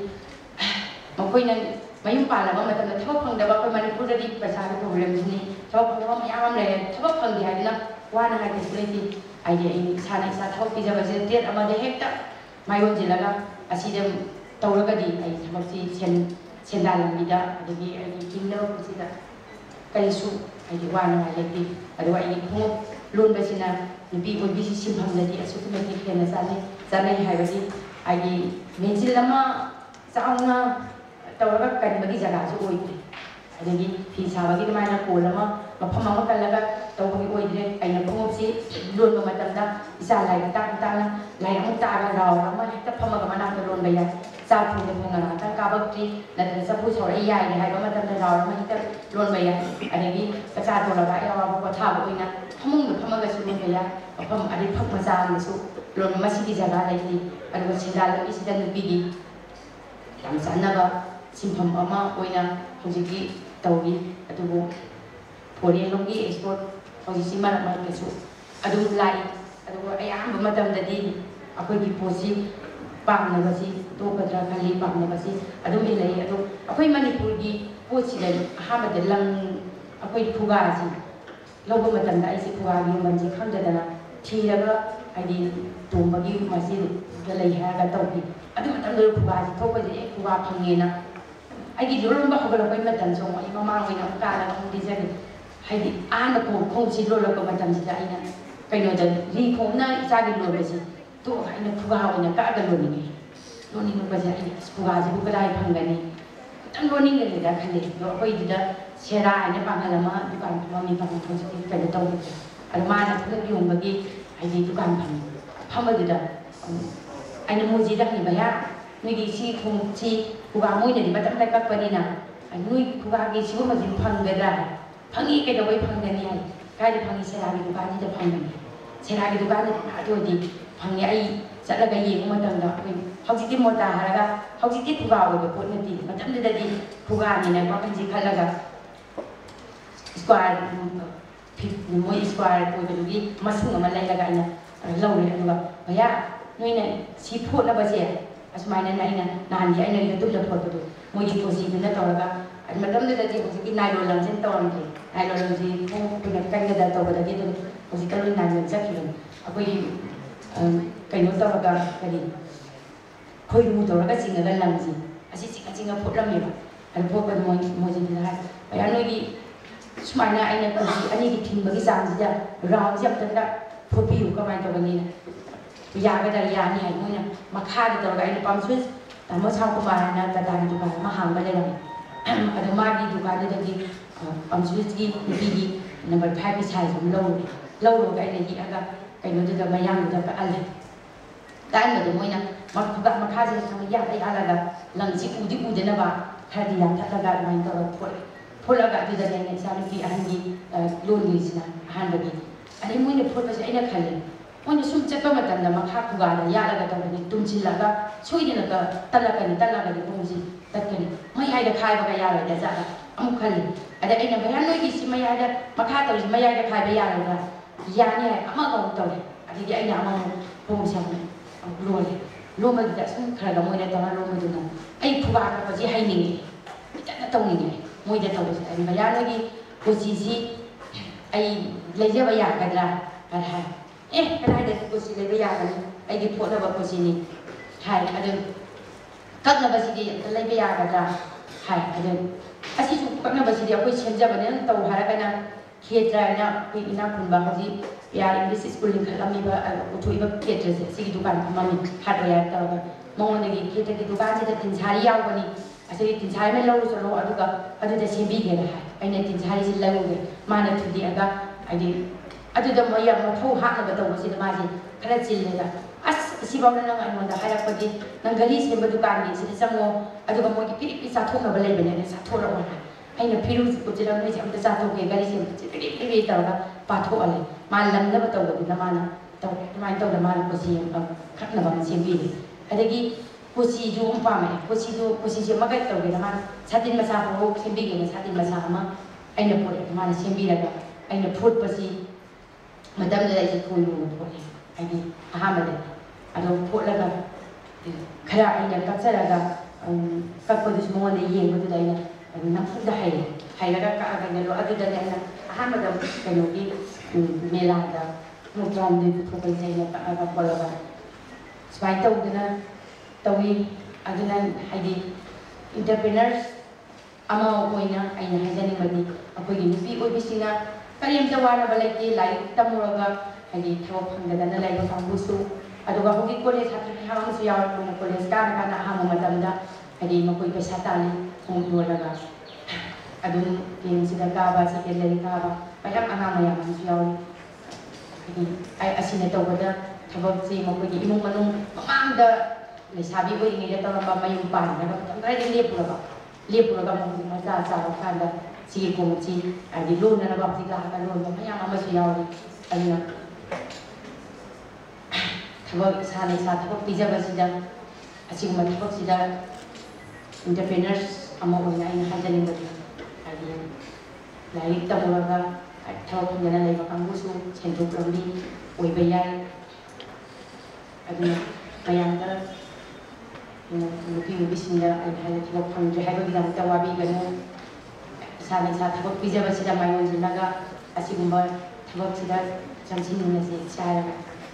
ꯃꯈꯣꯏꯅ ꯃꯌꯨꯝ ꯄꯥꯜꯂꯕ ꯃꯇꯝꯗ ꯊꯕꯛ ꯐꯪꯗꯕ ꯑꯩꯈꯣꯏ ꯃꯅꯤꯄꯨꯔꯗꯗꯤ ꯄꯩꯁꯥꯒꯤ ꯄ꯭ꯔꯣꯕ꯭ꯂꯦꯝꯁꯤꯅꯤ ꯊꯕꯛ ꯐꯪꯗꯕ ꯃꯌꯥꯝ ꯑꯃ ꯂꯩꯔꯦ ꯊꯕꯛ ꯐꯪꯗꯦ ꯍꯥꯏꯗꯅ ꯋꯥꯅꯉꯥꯏ ꯀꯩꯁꯨ ꯂꯩꯇꯦ ꯍꯥꯏꯗꯤ ꯑꯩ ꯏꯁꯥꯅ ꯏꯁꯥ ꯊꯕꯛ ꯄꯤꯖꯕꯁꯦ ꯗꯦꯠ ꯑꯃꯗ ꯍꯦꯛꯇ ꯃꯥꯏꯌꯣꯟꯁꯤꯜꯂꯒ ꯑꯁꯤꯗ ꯇꯧꯔꯒꯗꯤ ꯑꯩ ꯊꯕꯛꯁꯤ ꯁꯦꯟꯗꯥꯟ ꯂꯝꯕꯤꯗ ꯑꯗꯒꯤ ꯑꯩꯒꯤ ꯍꯤꯡꯅꯕ ꯄꯨꯟꯁꯤꯗ ꯀꯔꯤꯁꯨ ꯑꯩꯒꯤ ꯋꯥꯅꯉꯥꯏ ꯂꯩꯇꯦ ꯑꯗꯨꯒ ꯑꯩꯒꯤ ꯈꯣꯡꯎꯞ ꯂꯣꯟꯕꯁꯤꯅ ꯅꯨꯄꯤ ꯑꯣꯏꯕꯤꯁꯤ ꯁꯤꯟꯐꯝꯗꯗꯤ ꯑꯁꯨꯛꯀꯤ ꯃꯇꯤꯛ ꯍꯦꯟꯅ ꯆꯥꯅꯩ ꯍꯥꯏꯕꯗꯤ ꯍꯥꯏꯗꯤ ꯃꯦꯆꯤꯟ ꯑꯃ ꯆꯥꯎꯅ ꯇꯧꯔꯒ ꯀꯟꯕꯒꯤ ꯖꯒꯥꯁꯨ ꯑꯣꯏꯗ꯭ꯔꯦ ꯑꯗꯒꯤ ꯐꯤ ꯁꯥꯕꯒꯤ ꯑꯗꯨꯃꯥꯏꯅ ꯀꯣꯜ ꯑꯃ ꯃꯐꯝ ꯑꯃ ꯀꯜꯂꯒ ꯇꯧꯕꯒꯤ ꯑꯣꯏꯗ꯭ꯔꯦ ꯑꯩꯅ ꯈꯣꯡꯎꯞꯁꯤ ꯂꯣꯟꯕ ꯃꯇꯝꯗ ꯏꯆꯥ ꯂꯥꯏꯔꯤꯛ ꯇꯥꯛꯅ ꯂꯥꯏꯔꯤꯛ ꯑꯃꯨꯛ ꯇꯥꯛꯑꯒ ꯔꯥꯎꯟ ꯑꯃ ꯍꯦꯛꯇ ꯐꯝꯃꯒ ꯃꯅꯥꯛꯇ ꯂꯣꯟꯕ ꯌꯥꯏ ꯆꯥꯛ ꯊꯣꯡꯗ ꯉꯥꯛꯇꯪ ꯀꯥꯕꯛꯇ꯭ꯔꯤ ꯅꯠꯇ꯭ꯔꯒ ꯆꯐꯨ ꯁꯧꯔꯛꯏ ꯌꯥꯏꯒꯦ ꯍꯥꯏꯕ ꯃꯇꯝꯗ ꯔꯥꯎꯟ ꯑꯃ ꯍꯦꯛꯇ ꯂꯣꯟꯕ ꯌꯥꯏ ꯑꯗꯒꯤ ꯆꯥꯛꯆꯥ ꯇꯣꯛꯂꯒ ꯑꯋꯥꯕ ꯄꯣꯊꯥꯕ ꯑꯣꯏꯅ ꯐꯃꯨꯡꯗ ꯐꯝꯃꯒꯁꯨ ꯂꯣꯟꯕ ꯌꯥꯏ ꯃꯐꯝ ꯑꯗꯩ ꯐꯛ ꯃꯆꯥ ꯑꯃꯁꯨ ꯂꯣꯟꯕ ꯃꯁꯤꯒꯤ ꯖꯒꯥ ꯂꯩꯇꯦ ꯑꯗꯨꯒ ꯁꯦꯟꯗꯥꯟ ꯂꯝꯕꯤꯁꯤꯗ ꯅꯨꯄꯤꯒꯤ ꯌꯥꯝ ꯆꯥꯟꯅꯕ ꯁꯤꯟꯐꯝ ꯑꯃ ꯑꯣꯏꯅ ꯍꯧꯖꯤꯛꯇꯤ ꯇꯧꯔꯤ ꯑꯗꯨꯕꯨ ꯐꯣꯔꯦꯟꯂꯣꯝꯒꯤ ꯑꯦꯛꯁꯄꯣꯔꯠ ꯍꯧꯖꯤꯛꯁꯤ ꯃꯔꯛ ꯃꯔꯛꯇꯁꯨ ꯑꯗꯨꯝ ꯂꯥꯛꯏ ꯑꯗꯨꯒ ꯑꯌꯥꯝꯕ ꯃꯇꯝꯗꯗꯤ ꯑꯩꯈꯣꯏꯒꯤ ꯄꯣꯠꯁꯤ ꯄꯥꯝꯅꯕꯁꯤ ꯇꯣꯛꯀꯗ꯭ꯔꯥ ꯈꯜꯂꯤ ꯄꯥꯝꯅꯕꯁꯤ ꯑꯗꯨꯝ ꯏꯜꯂꯛꯏ ꯑꯗꯣ ꯑꯩꯈꯣꯏ ꯃꯅꯤꯄꯨꯔꯒꯤ ꯄꯣꯠꯁꯤꯗ ꯑꯍꯥꯟꯕꯗ ꯂꯪ ꯑꯩꯈꯣꯏ ꯐꯨꯒꯥꯁꯤ ꯂꯧꯕ ꯃꯇꯝꯗ ꯑꯩꯁꯤ ꯐꯨꯒꯥꯒꯤ ꯃꯃꯜꯁꯤ ꯈꯪꯗꯗꯅ ꯊꯤꯔꯒ ꯍꯥꯏꯗꯤ ꯇꯣꯡꯕꯒꯤ ꯃꯁꯤꯗ ꯂꯩ ꯍꯥꯏꯔꯒ ꯇꯧꯈꯤ ꯑꯗꯨ ꯃꯇꯝꯗ ꯐꯨꯒꯥꯁꯤ ꯊꯣꯛꯄꯁꯦ ꯐꯨꯒꯥ ꯐꯪꯉꯦꯅ ꯑꯩꯒꯤ ꯂꯣꯟꯕ ꯍꯧꯒꯠꯂꯛꯄꯩ ꯃꯇꯝꯁꯨ ꯑꯩ ꯃꯃꯥꯡ ꯑꯣꯏꯅ ꯑꯃꯨꯛ ꯀꯥꯜꯂꯒ ꯑꯃꯨꯛ ꯂꯤꯖꯒꯦ ꯍꯥꯏꯗꯤ ꯑꯍꯥꯟꯕ ꯈꯣꯡꯁꯤ ꯂꯣꯜꯂꯛꯄ ꯃꯇꯝꯁꯤꯗ ꯑꯩꯅ ꯀꯩꯅꯣꯗ ꯂꯤ ꯈꯣꯡꯅ ꯏꯆꯥꯒꯤ ꯂꯣꯟꯕꯁꯤ ꯇꯣꯛꯑꯒ ꯑꯩꯅ ꯐꯨꯒꯥ ꯑꯣꯏꯅ ꯀꯛꯑꯒ ꯂꯣꯟꯅꯤꯡꯉꯛꯄꯁꯦ ꯑꯩꯅ ꯐꯨꯒꯥꯁꯤꯕꯨ ꯀꯗꯥꯏ ꯐꯪꯒꯅꯤ ꯈꯤꯇꯪ ꯂꯣꯟꯅꯤꯡꯒꯅꯤꯗ ꯈꯜꯂꯤ ꯑꯗꯣ ꯑꯩꯈꯣꯏꯗꯨꯗ ꯁꯦꯔꯥ ꯍꯥꯏꯅ ꯄꯥꯡꯒꯜ ꯑꯃ ꯗꯨꯀꯥꯟ ꯐꯝꯃꯤ ꯍꯧꯖꯤꯛꯇꯤ ꯀꯩꯅꯣ ꯇꯧꯈꯤꯗ꯭ꯔꯦ ꯑꯗꯣ ꯃꯥꯅ ꯈꯨꯗꯛ ꯌꯣꯟꯕꯒꯤ ꯍꯥꯏꯗꯤ ꯗꯨꯀꯥꯟ ꯐꯝꯕꯗꯨꯗ ꯑꯩꯅ ꯃꯣꯏꯁꯤꯗ ꯍꯪꯉꯤꯕ ꯌꯥ ꯅꯣꯏꯒꯤ ꯁꯤ ꯈꯣꯡꯎꯞꯁꯤ ꯈꯨꯒꯥ ꯃꯣꯏꯅꯗꯤ ꯃꯇꯝꯗ ꯀꯛꯄꯅꯤꯅ ꯅꯣꯏ ꯈꯨꯒꯥꯒꯤ ꯁꯤꯒꯨꯝꯕꯁꯤ ꯐꯪꯒꯗ꯭ꯔꯥ ꯐꯪꯉꯤ ꯀꯩꯗꯧꯕꯩ ꯐꯪꯒꯅꯤ ꯍꯥꯏ ꯀꯥꯏꯗ ꯐꯪꯉꯤ ꯁꯦꯔꯥꯒꯤ ꯗꯨꯀꯥꯟꯁꯤꯗ ꯐꯪꯒꯅꯤ ꯁꯦꯔꯥꯒꯤ ꯗꯨꯀꯥꯟꯗ ꯑꯗꯨꯗꯤ ꯐꯪꯉꯤ ꯑꯩ ꯆꯠꯂꯒ ꯌꯦꯡꯕ ꯃꯇꯝꯗ ꯑꯩꯈꯣꯏ ꯍꯧꯖꯤꯛꯇꯤ ꯃꯣꯔꯇꯥ ꯍꯥꯏꯔꯒ ꯍꯧꯖꯤꯛꯇꯤ ꯈꯨꯒꯥ ꯑꯣꯏꯕ ꯄꯣꯠ ꯅꯠꯇꯦ ꯃꯇꯝꯗꯨꯗꯗꯤ ꯈꯨꯒꯥꯅꯤꯅ ꯋꯥꯈꯜꯁꯤ ꯈꯜꯂꯒ ꯁ꯭ꯀ꯭ꯋꯥꯔ ꯃꯣꯏ ꯁ꯭ꯀ꯭ꯋꯥꯔ ꯑꯣꯏꯕꯗꯨꯒꯤ ꯃꯁꯨꯡ ꯑꯃ ꯂꯩꯔꯒ ꯑꯩꯅ ꯂꯧꯔꯦ ꯑꯗꯨꯒ ꯚꯩꯌꯥ ꯅꯣꯏꯅ ꯁꯤ ꯐꯣꯠꯅꯕꯁꯦ ꯑꯁꯨꯃꯥꯏꯅ ꯑꯩꯅ ꯅꯍꯥꯟꯒꯤ ꯑꯩꯅ ꯌꯨꯇꯨꯕꯇ ꯐꯣꯠꯄꯗꯣ ꯃꯣꯏꯒꯤ ꯀꯣꯆꯤꯗꯨꯅ ꯇꯧꯔꯒ ꯃꯇꯝꯗꯨꯗꯗꯤ ꯍꯧꯖꯤꯛꯀꯤ ꯅꯥꯏꯂꯣꯟ ꯂꯪꯁꯦ ꯇꯧꯔꯝꯗꯦ ꯅꯥꯏꯂꯣꯟ ꯂꯪꯁꯤ ꯑꯩꯈꯣꯏꯅ ꯀꯟꯒꯗ ꯇꯧꯕꯗꯒꯤ ꯑꯗꯨꯝ ꯍꯧꯖꯤꯛꯇ ꯂꯣꯏ ꯅꯥꯏꯂꯣꯟ ꯆꯠꯈꯤꯕꯅꯤ ꯑꯩꯈꯣꯏꯒꯤ ꯀꯩꯅꯣ ꯇꯧꯔꯒ ꯀꯔꯤ ꯈꯣꯏꯔꯨ ꯇꯧꯔꯒ ꯆꯤꯡꯉꯒ ꯂꯪꯁꯤ ꯑꯁꯤ ꯆꯤꯡꯉ ꯆꯤꯡꯉ ꯐꯣꯠꯂꯝꯃꯦꯕ ꯑꯗꯨ ꯐꯣꯠꯄꯗ ꯃꯣꯏꯁꯤꯗ ꯍꯥꯏ ꯚꯩꯌꯥ ꯅꯣꯏꯒꯤ ꯁꯨꯃꯥꯏꯅ ꯑꯩꯅ ꯀꯣꯆꯤ ꯑꯅꯤꯒꯤ ꯊꯤꯟꯕꯒꯤ ꯆꯥꯡꯁꯤꯗ ꯔꯥꯎꯟꯁꯦ ꯑꯝꯇꯪꯒ ꯐꯣꯠꯄꯤꯌꯨ ꯀꯃꯥꯏꯅ ꯇꯧꯒꯅꯤꯅ ꯌꯥꯒꯗ꯭ꯔꯥ ꯌꯥꯅꯤ ꯍꯥꯏ ꯃꯣꯏꯅ ꯃꯈꯥꯗ ꯇꯧꯔꯒ ꯑꯩꯅ ꯄꯥꯝꯁꯨꯁ ꯇꯥꯃꯣ ꯁꯥꯎꯀꯨꯃꯥꯔ ꯍꯥꯏꯅ ꯇꯥꯇꯥꯒꯤ ꯗꯨꯀꯥꯟ ꯑꯃ ꯍꯥꯡꯕ ꯂꯩꯔꯝꯃꯦ ꯑꯗꯣ ꯃꯥꯒꯤ ꯗꯨꯀꯥꯟꯗꯨꯗꯒꯤ ꯄꯥꯝꯁꯨꯁꯀꯤ ꯅꯨꯄꯤꯒꯤ ꯅꯝꯕꯔ 5ꯒꯤ ꯁꯥꯏꯖ ꯑꯃ ꯂꯧꯔꯒ ꯑꯩꯅ ꯌꯦꯛꯑꯒ ꯀꯩꯅꯣꯗꯨꯗ ꯃꯌꯥꯡꯗꯨꯗ ꯀꯛꯍꯜꯂꯦ ꯀꯛꯍꯟꯕꯗꯣ ꯃꯣꯏꯅ ꯃꯈꯥꯁꯦ ꯌꯥꯜꯂ ꯌꯥꯜꯂꯒ ꯂꯪꯁꯤ ꯎꯗꯤ ꯎꯗꯅꯕ ꯈꯔꯗꯤ ꯌꯥꯟꯊꯠꯂꯒ ꯑꯗꯨꯃꯥꯏꯅ ꯇꯧꯔꯒ ꯐꯣꯠꯂꯒ ꯑꯗꯨꯗꯅꯦ ꯑꯩꯅ ꯏꯆꯥꯅꯨꯄꯤ ꯑꯍꯟꯒꯤ ꯂꯣꯟꯒꯤꯁꯤꯅ ꯑꯍꯥꯟꯕꯒꯤ ꯑꯗꯩ ꯃꯣꯏꯅ ꯐꯣꯠꯄꯁꯦ ꯑꯩꯅ ꯈꯜꯂꯦ ꯃꯣꯏꯅ ꯁꯨꯝ ꯆꯠꯄ ꯃꯇꯝꯗ ꯃꯈꯥ ꯈꯨꯒꯥꯗ ꯌꯥꯜꯂꯒ ꯇꯧꯕꯗꯤ ꯇꯨꯝꯁꯤꯜꯂꯒ ꯁꯣꯏꯗꯅ ꯇꯠꯂꯒꯗꯤ ꯈꯣꯡꯁꯤ ꯇꯠꯀꯅꯤ ꯃꯌꯥꯏꯗ ꯈꯥꯏꯕꯒ ꯌꯥꯔꯣꯏꯗ ꯖꯥꯠꯂ ꯑꯃꯨꯛ ꯈꯜꯂꯤ ꯑꯗ ꯑꯩꯅ ꯚꯩꯌꯥ ꯅꯣꯏꯒꯤꯁꯤ ꯃꯌꯥꯏꯗ ꯃꯈꯥ ꯇꯧꯔꯤꯁꯤ ꯃꯌꯥꯏꯗ ꯈꯥꯏꯕ ꯌꯥꯔꯣꯏꯗ꯭ꯔꯥ ꯌꯥꯅꯤ ꯍꯥꯏ ꯑꯃꯒ ꯑꯃꯨꯛ ꯇꯧꯔꯦ ꯑꯗꯒꯤ ꯑꯩꯅ ꯑꯃꯃꯨꯛ ꯈꯣꯡꯁꯦ ꯑꯃꯨꯛ ꯂꯣꯜꯂꯦ ꯂꯣꯟꯕꯗꯨꯗ ꯁꯨꯝ ꯈꯔꯒ ꯃꯣꯏꯅ ꯇꯧꯔ ꯂꯣꯟꯕꯗꯨꯅ ꯑꯩ ꯈꯨꯒꯥ ꯀꯛꯄꯁꯤ ꯍꯩꯅꯤꯡꯉꯦ ꯐꯖꯅ ꯇꯧꯅꯤꯡꯉꯦ ꯃꯣꯏꯗ ꯇꯧꯕꯁꯦ ꯑꯩ ꯚꯩꯌꯥ ꯅꯣꯏꯒꯤ ꯀꯣꯆꯤꯁꯤ ꯑꯩ ꯂꯩꯖꯕ ꯌꯥꯒꯗ꯭ꯔꯥ ꯍꯥꯏ ꯀꯗꯥꯏꯗ ꯀꯣꯆꯤ ꯂꯩꯕ ꯌꯥꯒꯅꯤ ꯑꯩꯒꯤ ꯐꯣꯠꯅꯕ ꯀꯣꯆꯤꯅꯤ ꯍꯥꯏ ꯑꯗꯨ ꯀꯛꯅꯕꯁꯤꯗꯤ ꯑꯝꯇ ꯂꯩꯕ ꯌꯥꯒꯗ꯭ꯔꯥ ꯍꯥꯏ ꯑꯗꯨ ꯑꯁꯤꯁꯨ ꯀꯛꯅꯕꯁꯤꯗꯤ ꯑꯩꯈꯣꯏ ꯁꯦꯝꯖꯕꯅꯤꯅ ꯇꯧ ꯍꯥꯏꯔꯒꯅ ꯈꯦꯇ꯭ꯔ ꯍꯥꯏꯅ ꯑꯩꯈꯣꯏ ꯏꯅꯥꯛ ꯈꯨꯟꯕ ꯍꯧꯖꯤꯛ ꯄꯤꯌꯥꯔ ꯏꯪꯂꯤꯁ ꯁ꯭ꯀꯨꯜ ꯂꯤꯡꯈꯠꯂꯝꯃꯤꯕ ꯄꯨꯊꯣꯛꯏꯕ ꯈꯦꯇ꯭ꯔꯁꯦ ꯁꯤꯒꯤ ꯗꯨꯀꯥꯟ ꯐꯝꯃꯝꯃꯤ ꯍꯥꯔꯗꯋꯦꯌꯔ ꯇꯧꯔꯒ ꯃꯉꯣꯟꯗꯒꯤ ꯈꯦꯇ꯭ꯔꯒꯤ ꯗꯨꯀꯥꯟꯁꯤꯗ ꯇꯤꯟꯁꯥꯔꯤ ꯌꯥꯎꯕꯅꯤ ꯑꯁꯤꯒꯤ ꯇꯤꯟꯁꯥꯔꯤ ꯑꯃ ꯂꯧꯔꯨ ꯆꯠꯂꯣ ꯑꯗꯨꯒ ꯑꯗꯨꯗ ꯁꯦꯝꯕꯤꯒꯦꯅ ꯍꯥꯏ ꯑꯩꯅ ꯇꯤꯟꯁꯥꯔꯤꯁꯤ ꯂꯧꯔꯨꯔꯦ ꯃꯥꯅ ꯊꯨꯗꯦꯛꯑꯒ ꯍꯥꯏꯗꯤ ꯑꯗꯨꯗ ꯃꯣꯏ ꯃꯐꯧ ꯍꯥꯞꯅꯕ ꯇꯧꯕꯁꯤꯗ ꯃꯥꯁꯦ ꯈꯔ ꯆꯤꯜꯂꯦꯗ ꯑꯁ ꯁꯤꯐꯥꯎꯗ ꯅꯪ ꯑꯩꯉꯣꯟꯗ ꯍꯥꯏꯔꯛꯄꯗꯤ ꯅꯪ ꯘꯔꯤ ꯁꯦꯝꯕ ꯗꯨꯀꯥꯟꯒꯤ ꯁꯤꯗ ꯆꯪꯉꯣ ꯑꯗꯨꯒ ꯃꯣꯏꯒꯤ ꯐꯤꯔꯤꯞ ꯆꯥꯊꯣꯛꯅꯕ ꯂꯩꯕꯅꯦ ꯑꯩꯅ ꯆꯥꯊꯣꯔꯛꯑꯣ ꯍꯥꯏ ꯑꯩꯅ ꯐꯤꯔꯨꯁꯤ ꯄꯨꯠꯁꯤꯜꯂꯒ ꯅꯣꯏꯁꯦ ꯑꯝꯇ ꯆꯥꯊꯣꯛꯀꯦ ꯘꯔꯤ ꯁꯦꯝꯕꯁꯦ ꯐꯤꯔꯤ ꯇꯧꯔꯒ ꯄꯥꯊꯣꯛꯍꯜꯂꯦ ꯃꯥ ꯂꯪꯅꯕ ꯇꯧꯕꯗꯨꯅ ꯃꯥꯅ ꯇꯧꯔꯦ ꯑꯗꯨꯃꯥꯏꯅ ꯇꯧꯗꯅ ꯃꯥꯅ ꯀꯣꯆꯤ ꯈꯛꯅꯕ ꯑꯃ ꯁꯦꯝꯕꯤꯔꯦ ꯑꯗꯒꯤ ꯀꯣꯆꯤꯁꯨ ꯑꯃꯨꯛ ꯄꯥꯝꯃꯛꯑꯦ ꯀꯣꯆꯤꯁꯨ ꯑꯃꯒ ꯇꯧꯒꯦꯅ ꯃꯥꯅ ꯁꯥꯇꯤꯟ ꯃꯆꯥ ꯐꯥꯎꯕ ꯁꯦꯝꯕꯤꯒꯦꯅ ꯁꯥꯇꯤꯟ ꯃꯆꯥ ꯑꯃ ꯑꯩꯅ ꯄꯨꯔꯛꯑꯦ ꯃꯥꯅ ꯁꯦꯝꯕꯤꯔꯒ ꯑꯩꯅ ꯐꯣꯠꯄꯁꯤ ꯃꯇꯝꯗꯨꯗ ꯑꯩꯁꯦ ꯈꯣꯏꯔꯨꯅ ꯐꯣꯠꯂꯦ ꯍꯥꯏꯗꯤ ꯑꯍꯥꯟꯕꯗ ꯑꯗꯣ ꯐꯣꯠꯂꯒ ꯈꯔ ꯑꯩꯅ ꯀꯛꯆꯔꯒ ꯀꯛꯄꯗꯨꯁꯨ ꯃꯉꯣꯟꯗ ꯌꯦꯡꯕꯗꯨꯗ ꯑꯩꯅ ꯅꯝꯐꯨꯗ ꯍꯩꯔꯒ ꯀꯛꯑꯒ ꯑꯗꯨꯗꯅꯦ ꯑꯩꯅ ꯑꯍꯥꯟꯕꯗ ꯀꯩꯅꯣꯒꯤ ꯃꯦꯂꯥꯗ ꯃꯨꯛꯇꯥꯃꯅꯤ ꯗꯦꯕꯤ ꯄꯨꯊꯣꯛꯄꯁꯦ ꯑꯩꯅ ꯀꯛꯑꯒ ꯈꯣꯠꯂꯒ ꯁꯨꯃꯥꯏꯅ ꯇꯧꯗꯅ ꯇꯧꯏ ꯑꯗꯨꯅ ꯍꯥꯏꯗꯤ ꯏꯟꯇꯔꯄ꯭ꯔꯤꯅꯔꯁ ꯑꯃ ꯑꯣꯏꯅ ꯑꯩꯅ ꯍꯥꯏꯖꯅꯤꯡꯕꯗꯤ ꯑꯩꯈꯣꯏꯒꯤ ꯅꯨꯄꯤ ꯑꯣꯏꯕꯤꯁꯤꯡꯅ ꯀꯔꯤꯝꯇ ꯋꯥꯅꯕ ꯂꯩꯇꯦ ꯂꯥꯏꯔꯤꯛ ꯇꯝꯃꯨꯔꯒ ꯍꯥꯏꯗꯤ ꯊꯕꯛ ꯐꯪꯗꯗꯅ ꯂꯩꯕ ꯀꯥꯡꯕꯨꯁꯨ ꯑꯗꯨꯒ ꯍꯧꯖꯤꯛ ꯀꯣꯂꯦꯖ ꯁꯥꯇ꯭ꯔ ꯃꯌꯥꯝ ꯑꯃꯁꯨ ꯌꯥꯎꯔꯦ ꯃꯣꯏꯅ ꯀꯣꯂꯦꯖ ꯀꯥꯅ ꯑꯍꯥꯡꯕ ꯃꯇꯝꯗ ꯍꯥꯏꯗꯤ ꯃꯈꯣꯏ ꯄꯩꯁꯥ ꯇꯥꯜꯂꯤ ꯈꯣꯡꯎꯞ ꯌꯣꯜꯂꯒ ꯑꯗꯨꯝ ꯒꯦꯝꯁꯤꯗ ꯀꯥꯕ ꯁꯦꯀꯦꯟꯗꯔꯤ ꯀꯥꯕ ꯃꯌꯥꯝ ꯑꯉꯥꯡ ꯃꯌꯥꯝ ꯑꯃꯁꯨ ꯌꯥꯎꯔꯤ ꯍꯥꯏꯗꯤ ꯑꯁꯤꯅ ꯇꯧꯕꯗ ꯊꯕꯛꯁꯤ ꯃꯈꯣꯏꯒꯤ ꯏꯃꯨꯡ ꯃꯅꯨꯡ ꯃꯃꯥꯡꯗ ꯂꯩꯁꯥꯕꯤ ꯑꯣꯏꯔꯤꯉꯩꯗ ꯇꯧꯔꯝꯕ ꯃꯌꯨꯝ ꯄꯥꯟꯅꯕ ꯃꯇꯝ ꯈꯔꯗꯤ ꯂꯦꯞꯄꯨꯔꯒ ꯑꯃꯨꯛ ꯃꯆꯥ ꯆꯥꯎꯔꯀꯥꯟꯗ ꯁꯤꯒꯤ ꯈꯣꯡꯎꯞꯁꯤ ꯍꯥꯏꯗꯤ ꯂꯣꯟꯅꯅꯕ ꯍꯧꯖꯤꯛ ꯂꯥꯛꯑꯒ ꯂꯣꯟꯕ ꯃꯌꯥꯝ ꯑꯃꯁꯨ ꯌꯥꯎꯔꯤ ꯑꯗꯨꯅ ꯊꯕꯛ ꯏꯁꯥꯅ ꯏꯁꯥ ꯊꯕꯛ ꯄꯤꯖꯕꯁꯤꯗ ꯑꯁꯤꯒꯨꯝꯕ ꯊꯕꯛꯁꯤꯗ ꯏꯟꯇꯔꯄ꯭ꯔꯤꯅꯔꯁ ꯑꯃ ꯑꯣꯏꯅ ꯑꯩꯅ ꯍꯥꯏꯖꯅꯤꯡꯕꯗꯤ ꯍꯥꯏꯗꯤ ꯂꯥꯏꯔꯤꯛ ꯇꯝꯃꯨꯔꯒ ꯊꯕꯛ ꯐꯪꯗꯅ ꯂꯩꯕ ꯀꯥꯡꯕꯨꯁꯨ ꯁꯦꯟꯊꯣꯛ ꯂꯝꯕꯤ ꯑꯣꯏꯕ ꯌꯥꯏ ꯑꯗꯨꯅ ꯃꯌꯥꯝꯗ ꯅꯨꯄꯤ ꯅꯨꯄꯤꯁꯤꯡꯗ ꯑꯩꯅ ꯍꯥꯏꯅ ꯊꯕꯛ ꯐꯪꯗ꯭ꯔꯦ ꯍꯥꯏꯕꯒꯤꯗꯃꯛꯇ ꯋꯥꯕꯤꯒꯅꯨ ꯏꯁꯥꯅ ꯏꯁꯥ ꯊꯕꯛ ꯄꯤꯖꯕꯁꯤꯗ ꯃꯥꯏꯑꯣꯟꯁꯤꯜꯂꯒ ꯑꯁꯤꯒꯨꯝꯕ ꯊꯕꯛꯁꯤꯗ ꯆꯪꯁꯤꯟꯅꯤꯡꯉꯁꯤ ꯏꯁꯥ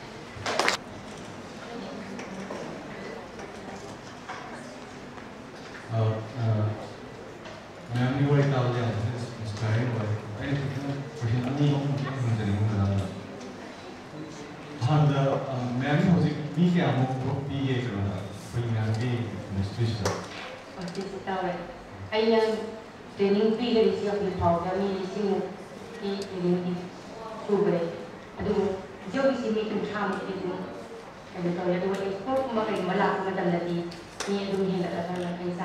Ma'am, you were telling us this inspiring way. Anything question any on the ma'am was it me can move be a industry. I training period is of the power, I mean, training is super. Jogi si mi kuntra mi di dum kan to ya do export kuma kai mala kuma dam lati ni dum hin la kan kai sa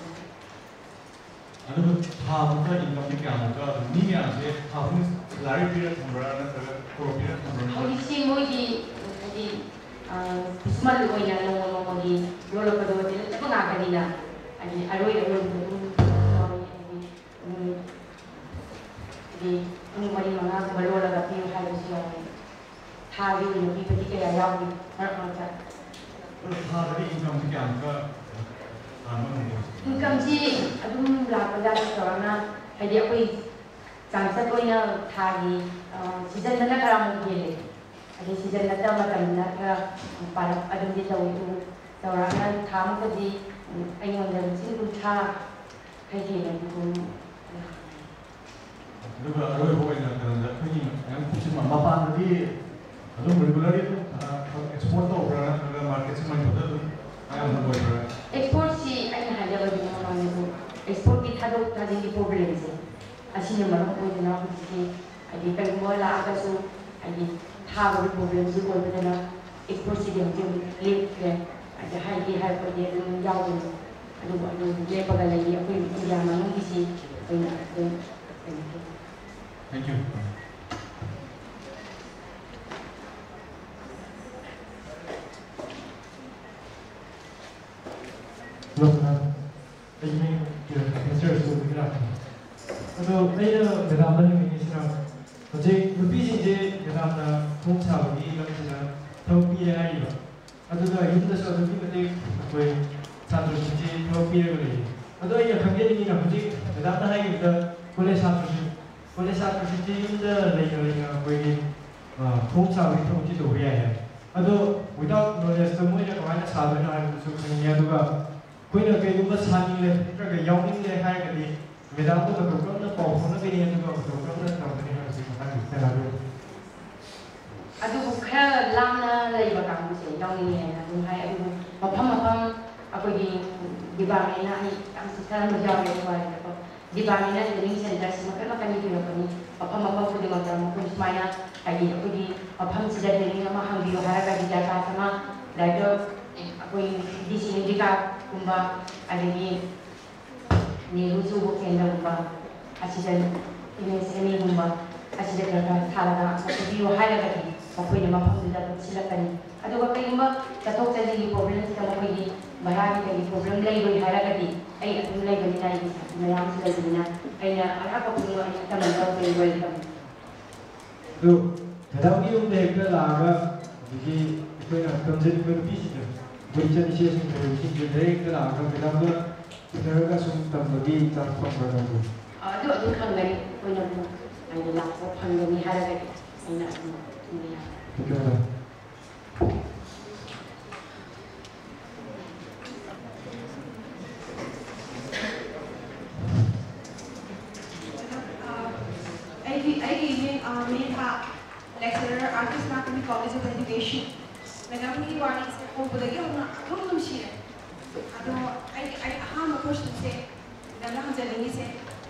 adu tha ka income ki kya ka ni kya se tha ni salary period thambra na pro period thambra ho si mo di small oi na no mo di yo lo ka do di ta nga ka ni na ani aroi da lo di ni mari manga ko lo la ga pi ha lo si yo tha vi ni pi pati ka ya ya ni har ma ta tha ka income ki kya ka income ji adum la ka da so na hai di koi chang sa koi na tha gi season na ka mo gi le ani season na ta ma ta na ka pa adum di tau tu so ra na tham ko di ai ngom da sin ku tha hai di na ku Lupa aroi boy na karena kini yang kucing mama tadi, adum regular itu export to berana karena market sih mana betul tu, ayam boy berana. Export si ai na hanya bagi orang itu export kita tadi di problem sih, asyik mana boy na aku sih, ada pengmuat lah ada su, ada tahu problem sih boy berana export si dia macam lip ke, ada high pada dia jauh tu, ada dia pakai lagi aku yang mana ni sih, banyak. Thank you. Hello, evening, Mr. Good afternoon. So, saya Madam Manipuri sira. Jadi, lebih je Madam na thongcha bagi kami sira thopi ai ba. Aduga yunda sa thopi mate koi chhatru je thopi ai. Adu ai khangge ni na budi Madam na hai da college chhatru je yunda lai koi thongcha bagi thongchi do ya. Adu without knowledge to moi na kamana sa na ai su khangge aduga कोई ना कहीं उनका सानी ले इतना कहीं यामिंग ले है कभी मेरा तो प्रोग्राम ना परफॉर्म ना भी नहीं है तो प्रोग्राम ना करने हैं उसी पता नहीं क्या लागू अदु बुखरा लामना ले बकाम से यामिंग है ना तुम है अदु मफम अकोगी डिपार्टमेंट ना ही हम सिस्टम में जाओ ये वाले तो डिपार्टमेंट ना ट्रेनिंग सेंटर से मकर ना कहीं भी अपनी मफम को दिमाग में कुछ मायना अगी अकोगी मफम से ट्रेनिंग ना हम भी हरा का डिजाइन sama डायरेक्टर अकोगी डिसीजन का kumba adagi ni rusu kenda kumba asida ini seni kumba asida kata thalaga satu video halaga ki makoi nama pamda silakan aduga kai kumba tatok tadi problem kita makoi di bahagi kali problem lagi bagi halaga di ai atum lagi bagi nai mayam sila dina ai na apa pun kita mantau kai welcome tu kadang ni umdek laga jadi koi nak konsen berpisi Berikan isu yang berusia jadi kerana akan berlaku mereka semua bagi transform berlaku. Itu kan dari punya bu, ada laptop pandemi hari ini, ini ini. Betul. Lecturer, Artist Manipuri College of Education. Madam ni wani se ko budagi hona thum shi ado ai aham question se dala jani se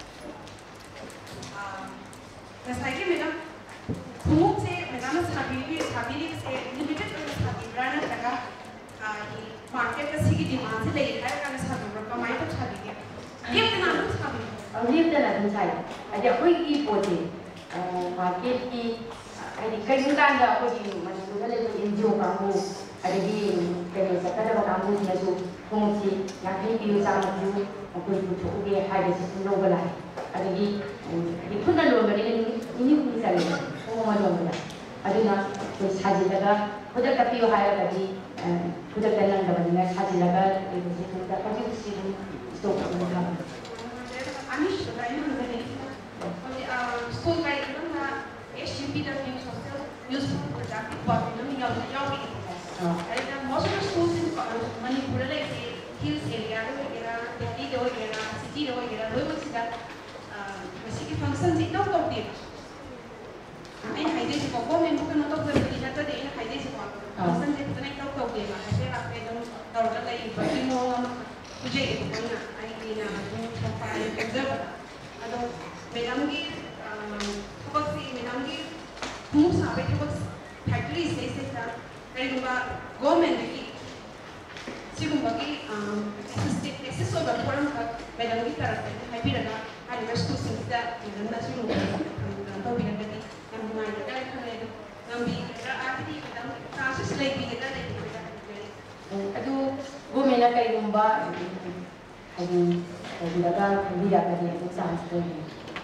rasai madam khumuk se madam sabili se limited sabi brand taka market ka sigi demand se lei hai kan sabi kamai to sabi ke ye kana sabi ये तो नहीं चाहिए अरे कोई की पोते market की अरे कई दुकान जा कोई मतलब तो ले NGO कामू अरे भी कहीं से कदम कामू में जो कौन सी यहाँ कहीं भी उस आम जो कोई कुछ हो गया है जैसे सुनो वाला है अरे भी ये खुद ना लोग बने इन्हीं को नहीं चलेगा वो मत लोग बना अरे ना कोई साजी लगा खुद का पियो है कभी खुद का नंद बने साजी लगा एक दूसरे को का कभी किसी को स्टॉक करना Anish, I know that school guide na HGPW social useful productive part no yaw and most of the schools in Manipur like hills area lo gera Delhi lo gera city lo gera lo sida basic functions it don't talk them ai hai de ko ko men ko no talk them ni ta de hai de ko function de to na talk them ha se apne don taur la i baki mo mujhe ko na ai ni na ko pa observe ado madam ki थबक से madam की खूब सारे थबक ꯑꯩꯒꯤ ꯁꯤꯗꯩꯁꯤꯗ ꯀꯔꯤꯒꯨꯝꯕ ꯒꯣꯔꯃꯦꯟꯗꯒꯤ ꯁꯤꯒꯨꯝꯕꯒꯤ access ꯑꯣꯏꯕ ꯄꯣꯠꯑꯃꯈꯛ ꯃꯦꯗꯥꯝꯒꯤ ꯇꯔꯐꯇꯒꯤ ꯍꯥꯏꯕꯤꯔꯒ ꯍꯥꯏꯔꯤꯕ ꯁ꯭ꯀꯨꯜꯁꯤꯡꯁꯤꯗ ꯃꯦꯗꯥꯝꯅ ꯁꯤꯒꯨꯝꯕ ꯇꯧꯕꯤꯔꯒꯗꯤ ꯌꯥꯝ ꯅꯨꯡꯉꯥꯏꯒꯗ꯭ꯔꯥ ꯈꯜꯂꯦ ꯑꯗꯣ ꯉꯝꯕꯤꯒꯗ꯭ꯔꯥ ꯍꯥꯏꯕꯗꯤ ꯃꯦꯗꯥꯝ ꯆꯥꯟꯁꯦꯁ ꯂꯩꯕꯤꯒꯗ꯭ꯔꯥ ꯂꯩꯕꯤꯒꯗ꯭ꯔꯥ ꯑꯗꯨ ꯒꯣꯔꯃꯦꯟꯅ ꯀꯔꯤꯒꯨꯝꯕ ꯍꯥꯏꯗꯤ ꯇꯧꯕꯤꯔꯒ ꯈꯟꯕꯤꯔꯒꯗꯤ ꯑꯗꯨ ꯆꯥꯟꯁ ꯂꯩꯕꯤ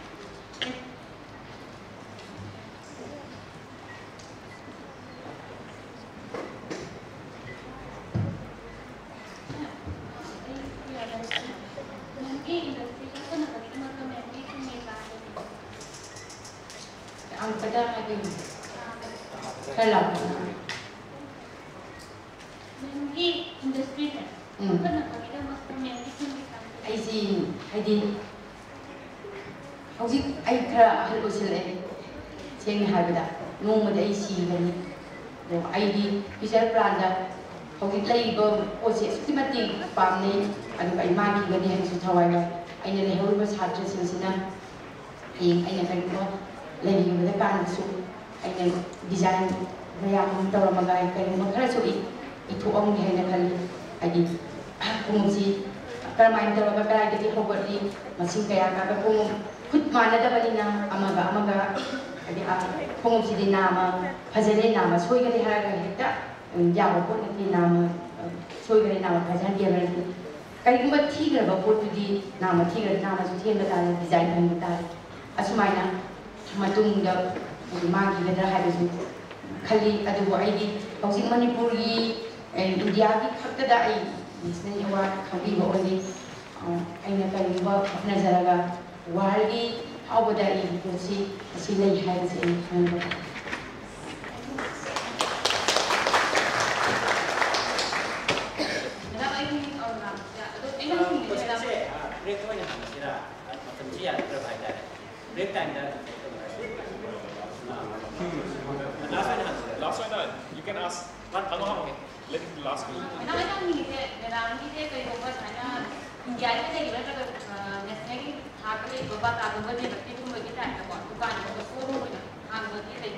angkada lagi dalam Mungkin industri kan, kenapa kita masuk memiliki aisi hadi hauji ai khara hal usile seng habida nong ma aisi gani no aidi fisher branda hauji leibo osi estimati pamne adu ai magi gani han su thawai ba aina le hol ba chhatra sinsina ing aina kan ko lagi ba kan su aina design bayam tawamaga kai mo khara su itu om di hanya kali adi kumsi permain tawamaga kai jadi hobati masing kaya ka kum khut mana da balina amaga adi kumsi di nama phajale nama soi gani hara heta ya ko ni nama soi gani nama phajan dia gani kai kum thi ga ba ko di nama thi ga nama su thi ga design kan ta asumaina matung da magi ga da haisu khali adu aidi hausi manipuri India ki khakta da ai National Award khabi ba oni aina kai ba nazaraga wargi awada ai kosi asi lai hai se kan ba na ai ni aula ya ado ina ni break ko na sira matam ji ya provide da break time da last one you can ask one okay let it last one Nah, itu ni deh, dalam ni deh kalau buat hanya India ni deh, kita kalau nasional harga ni berapa tahun berapa dia berarti tu bagi kita ada bukan ada showroom ni, harga ni deh.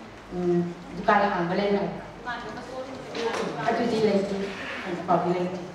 dukaan ang balay na Bukan ada showroom. adu di lagi popular